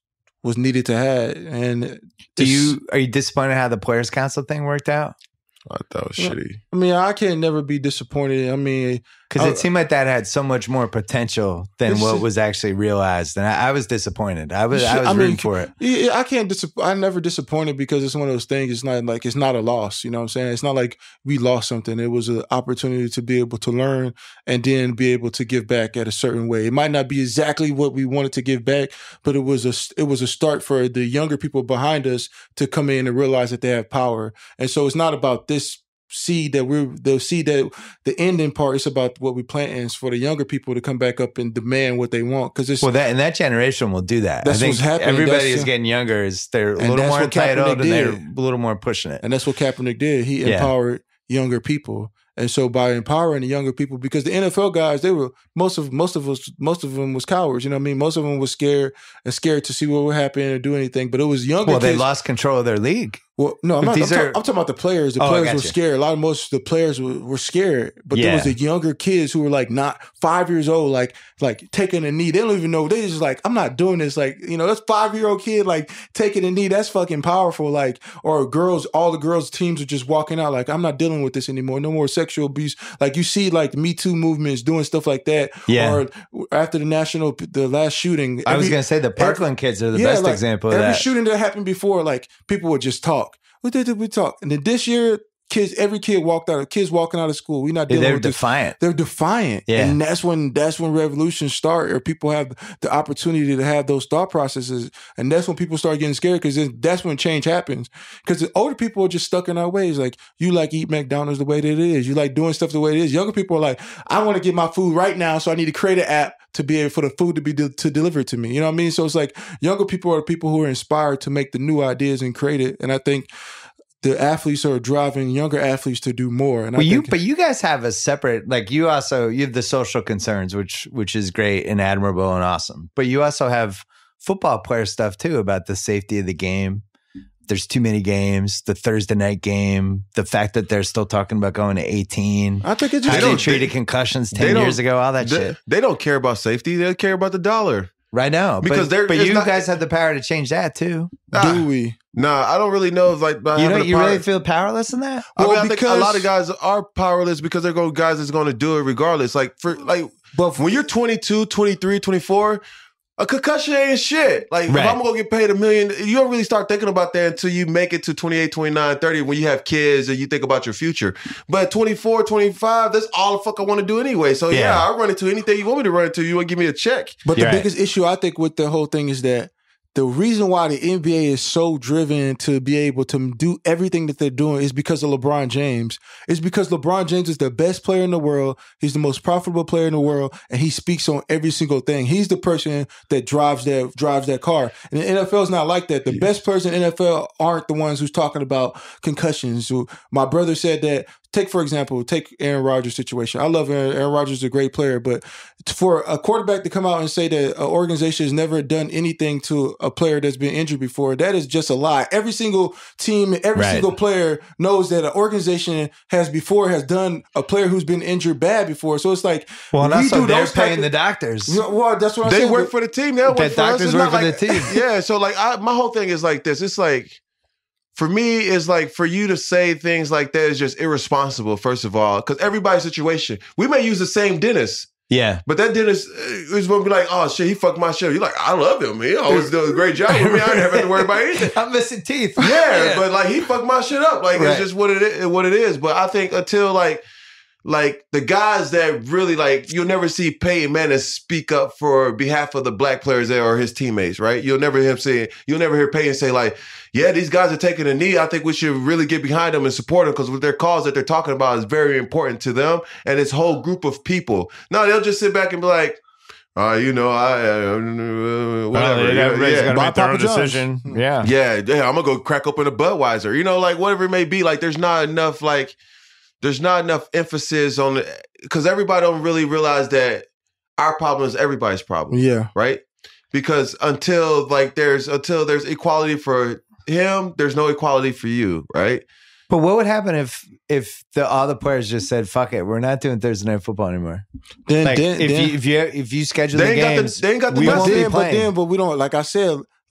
was needed to have. And do you are you disappointed how the Players Council thing worked out? I thought that was shitty. I mean, I can't never be disappointed. I mean, because it seemed like that had so much more potential than what was actually realized, and I, I was disappointed. I was, I was I rooting mean, for it. Yeah, I can't. Dis- I never disappointed because it's one of those things. It's not like it's not a loss. You know what I'm saying? It's not like we lost something. It was an opportunity to be able to learn and then be able to give back at a certain way. It might not be exactly what we wanted to give back, but it was a it was a start for the younger people behind us to come in and realize that they have power. And so it's not about this seed that we're the seed that the ending part is about what we plant is for the younger people to come back up and demand what they want, because it's well that and that generation will do that. That's I think what's happening. Everybody that's, is getting younger. Is they're a little more entitled and they're a little more pushing it. And that's what Kaepernick did. He yeah. empowered younger people. And so by empowering the younger people, because the N F L guys, they were most of most of us most of them was cowards. You know what I mean? Most of them was scared and scared to see what would happen or do anything. But it was younger. Well, kids. they lost control of their league. Well, no, I'm, not, I'm, are... ta- I'm talking about the players. The oh, players were scared. A lot of most of the players were, were scared. But yeah. there was the younger kids who were like not five years old, like like taking a knee. They don't even know. They just like, I'm not doing this. Like, you know, that's five year old kid like taking a knee. That's fucking powerful. Like, or girls, all the girls teams are just walking out like, I'm not dealing with this anymore. No more sexual abuse. Like you see like the Me Too movements doing stuff like that. Yeah. Or after the national, the last shooting. Every, I was gonna say the Parkland every, kids are the yeah, best like, example of every that. Every shooting that happened before, like people would just talk. What did we talk? And then this year, kids, every kid walked out. Kids walking out of school. We're not dealing They're with defiant. This. They're defiant. Yeah. And that's when that's when revolutions start, or people have the opportunity to have those thought processes. And that's when people start getting scared, because that's when change happens. Because the older people are just stuck in our ways. Like, you like eat McDonald's the way that it is. You like doing stuff the way it is. Younger people are like, I want to get my food right now, so I need to create an app to be able for the food to be de- to deliver it to me. You know what I mean? So it's like younger people are the people who are inspired to make the new ideas and create it. And I think the athletes are driving younger athletes to do more. And well, I you, think, but you guys have a separate, like you also, you have the social concerns, which which is great and admirable and awesome. But you also have football player stuff too about the safety of the game. There's too many games, the Thursday night game, the fact that they're still talking about going to eighteen. I think it's just how they treated concussions ten years ago, all that they, shit. They don't care about safety. They care about the dollar. Right now. Because but, but you not, guys have the power to change that too. Nah, do we? Nah, I don't really know if like you know, you power. really feel powerless in that? I well, mean, I because, think a lot of guys are powerless because they're going guys that's going to do it regardless. Like for like but when you're twenty-two, twenty-three, twenty-four, a concussion ain't shit. Like right. if I'm going to get paid a million, you don't really start thinking about that until you make it to twenty-eight, twenty-nine, thirty when you have kids and you think about your future. But twenty-four, twenty-five, that's all the fuck I want to do anyway. So yeah, yeah I'll run into anything you want me to run into. You want to give me a check. But You're the right. biggest issue I think with the whole thing is that the reason why the N B A is so driven to be able to do everything that they're doing is because of LeBron James. It's because LeBron James is the best player in the world. He's the most profitable player in the world, and he speaks on every single thing. He's the person that drives that drives that car. And the N F L is not like that. The best players in the N F L aren't the ones who's talking about concussions. So my brother said that. Take, for example, take Aaron Rodgers' situation. I love Aaron. Aaron Rodgers is a great player, but for a quarterback to come out and say that an organization has never done anything to a player that's been injured before, that is just a lie. Every single team, every right. single player knows that an organization has before has done a player who's been injured bad before. So it's like, well, that's what they're paying of, the doctors. You know, well, that's what I'm they saying. They work for the team. They work the for doctors us. work for like, the team. Yeah. So like, I, my whole thing is like this. It's like, for me, it's like for you to say things like that is just irresponsible, first of all, because everybody's situation. We may use the same dentist. Yeah. But that dentist is going to be like, oh, shit, he fucked my shit. You're like, I love him. He always does a great job with me. I never have to worry about anything. I'm missing teeth. Yeah, yeah, but like he fucked my shit up. Like right. It's just what it is, what it is. But I think until like, like the guys that really like, you'll never see Peyton Manning speak up for behalf of the black players there or his teammates, right? You'll never hear him say, you'll never hear Peyton say like, yeah, these guys are taking a knee. I think we should really get behind them and support them because with their cause that they're talking about is very important to them and this whole group of people. No, they'll just sit back and be like, uh, you know, I uh, whatever. Oh, yeah, everybody's yeah. got to make their own decision. Yeah. yeah, yeah. I'm gonna go crack open a Budweiser. You know, like whatever it may be. Like, there's not enough. Like, there's not enough emphasis on it because everybody don't really realize that our problem is everybody's problem. Yeah. Right. Because until like there's until there's equality for him, there's no equality for you, right? But what would happen if if the all the players just said, "Fuck it, we're not doing Thursday night football anymore"? Then, like, then if then, you if you if you schedule they the ain't games, got the, they ain't got the we won't then, be but playing. then, but we don't. Like I said,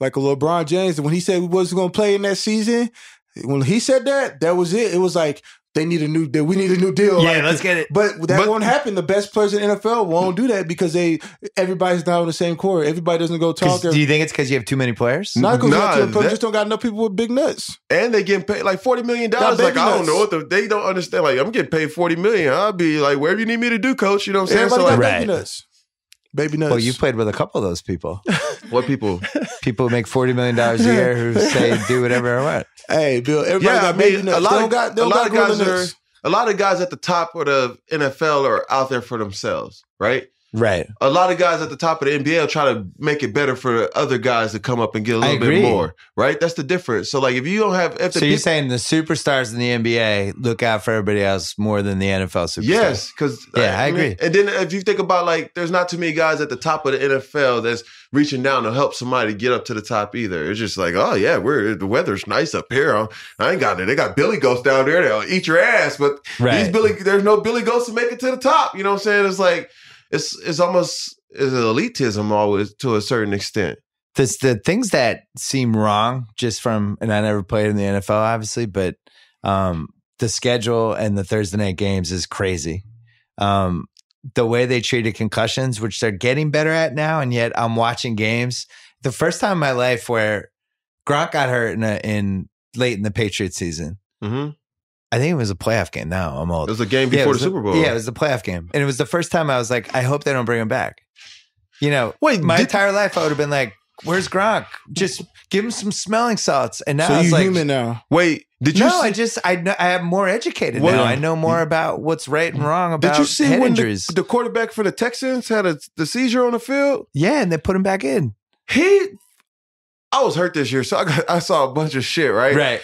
like a LeBron James. And when he said we wasn't going to play in that season, when he said that, that was it. It was like, they need a new deal. We need a new deal. Yeah, like, let's get it. But that but, won't happen. The best players in the N F L won't do that because they everybody's not on the same court. Everybody doesn't go talk. Do you think it's because you have too many players? Not because Nah, you that- just don't got enough people with big nuts. And they getting paid like forty million dollars. Got Like, baby I don't nuts. know what the, they don't understand. Like, I'm getting paid forty million. I'll be like, wherever you need me to do, coach. You know what I'm saying? Everybody So, got like, Right. baby nuts. Baby nuts. Well, you've played with a couple of those people. what people? People who make forty million dollars a year who say do whatever I want. Hey, Bill. Everybody Yeah, got I baby mean, nuts. a lot They of don't got. They a don't lot got of guys gorilla are nuts. a lot of guys at the top of the N F L are out there for themselves, right? Right. A lot of guys at the top of the N B A will try to make it better for other guys to come up and get a I little bit agree. more, right? That's the difference. So, like, if you don't have, if the So you're peop- saying the superstars in the N B A look out for everybody else more than the N F L superstars? yes, because Yeah, I agree. And then if you think about, like, there's not too many guys at the top of the N F L that's reaching down to help somebody get up to the top either. It's just like, oh yeah, we're the weather's nice up here. I ain't got it. They got Billy Ghosts down there. They'll eat your ass, but Right. these Billy, there's no Billy Ghosts to make it to the top. You know what I'm saying? It's like it's it's almost it's elitism always to a certain extent. This, the things that seem wrong just from, and I never played in the N F L, obviously, but um, the schedule and the Thursday night games is crazy. Um, the way they treated concussions, which they're getting better at now, and yet I'm watching games. The first time in my life where Gronk got hurt in, a, in late in the Patriots season, Mm-hmm. I think it was a playoff game. Now I'm old. It was a game Yeah, it before was the the- Super Bowl. Yeah, it was the playoff game. And it was the first time I was like, I hope they don't bring him back. You know, Wait, my did- entire life I would have been like, where's Gronk? Just give him some smelling salts. And now So I was you like, human now. Wait, did you? no, see, I just, I know, I am more educated What- now. I know more about what's right and wrong about did you see head when injuries. the, the quarterback for the Texans had a the seizure on the field? yeah, and they put him back in. He, I was hurt this year, so I got, I saw a bunch of shit. Right, Right.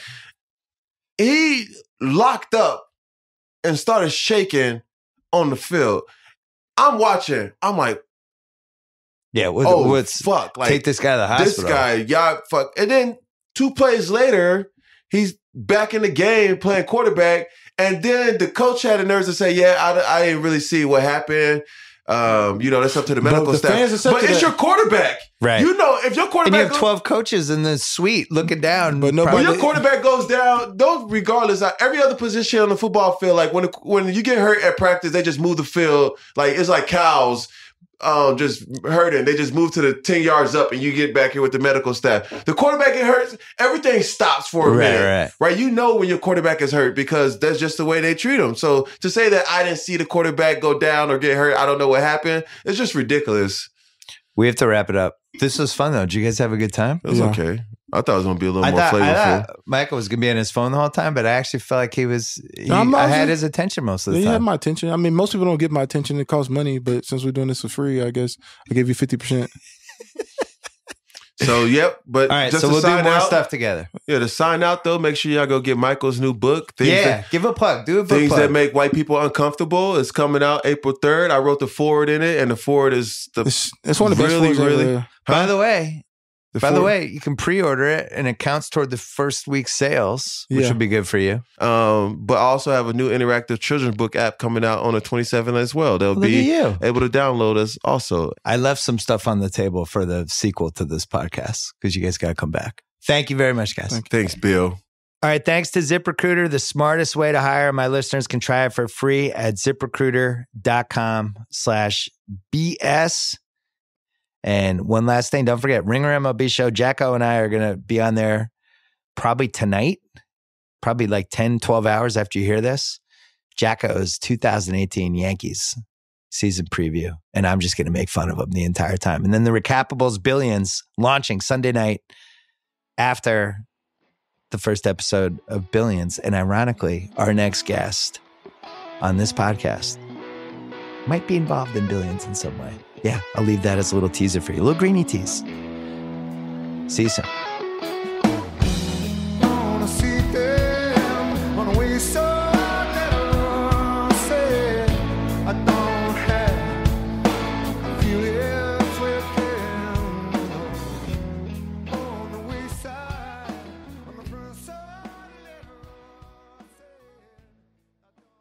he locked up and started shaking on the field. I'm watching. I'm like, Yeah. What, oh what's, fuck! Like take this guy to the this hospital. guy, y'all fuck. And then two plays later, he's back in the game playing quarterback. And then the coach had the nerves to say, "Yeah, I, I didn't really see what happened. Um, you know, that's up to the But medical the staff. fans are set But to it's that. your quarterback, Right. You know, if your And quarterback you have goes- twelve coaches in the suite looking down. But nobody- when probably- your quarterback goes down, those regardless, like, every other position on the football field, like when when you get hurt at practice, they just move the field. Like it's like cows um, just hurting. They just move to the ten yards up, and you get back here with the medical staff. The quarterback get hurt, everything stops for a Right, minute, right. right? You know when your quarterback is hurt because that's just the way they treat them. So to say that I didn't see the quarterback go down or get hurt, I don't know what happened. It's just ridiculous. We have to wrap it up. This was fun though. Did you guys have a good time? It was Yeah. okay. I thought it was gonna be a little I more thought, I flavorful. thought Michael was gonna be on his phone the whole time, but I actually felt like he was. He, I'm I also- had his attention most of the Yeah, you have time. my attention. I mean, most people don't get my attention. It costs money, but since we're doing this for free, I guess I give you fifty percent. So yep, but All right, just so to we'll do sign more out, stuff together. Yeah, to sign out though, make sure y'all go get Michael's new book. Things yeah, that, give a plug. Do a book things plug. that make white people uncomfortable. It's coming out April third. I wrote the forward in it, and the forward is the It's, it's one of the best really, forwards really. ever. By the way, by the forward- way, you can pre-order it, and it counts toward the first week's sales, which Yeah. would be good for you. Um, but I also have a new interactive children's book app coming out on the twenty-seventh as well. They'll Look be at you. able to download us also. I left some stuff on the table for the sequel to this podcast because you guys got to come back. Thank you very much, guys. Thank Thanks, Bill. All right. Thanks to ZipRecruiter, the smartest way to hire. My listeners can try it for free at ziprecruiter.com slash BS. And one last thing, don't forget, Ringer M L B Show. Jacko and I are going to be on there probably tonight, probably like ten, twelve hours after you hear this. Jacko's two thousand eighteen Yankees season preview. And I'm just going to make fun of him the entire time. And then the Recapables Billions launching Sunday night after the first episode of Billions. And ironically, our next guest on this podcast might be involved in Billions in some way. Yeah, I'll leave that as a little teaser for you. A little greeny tease. See you soon.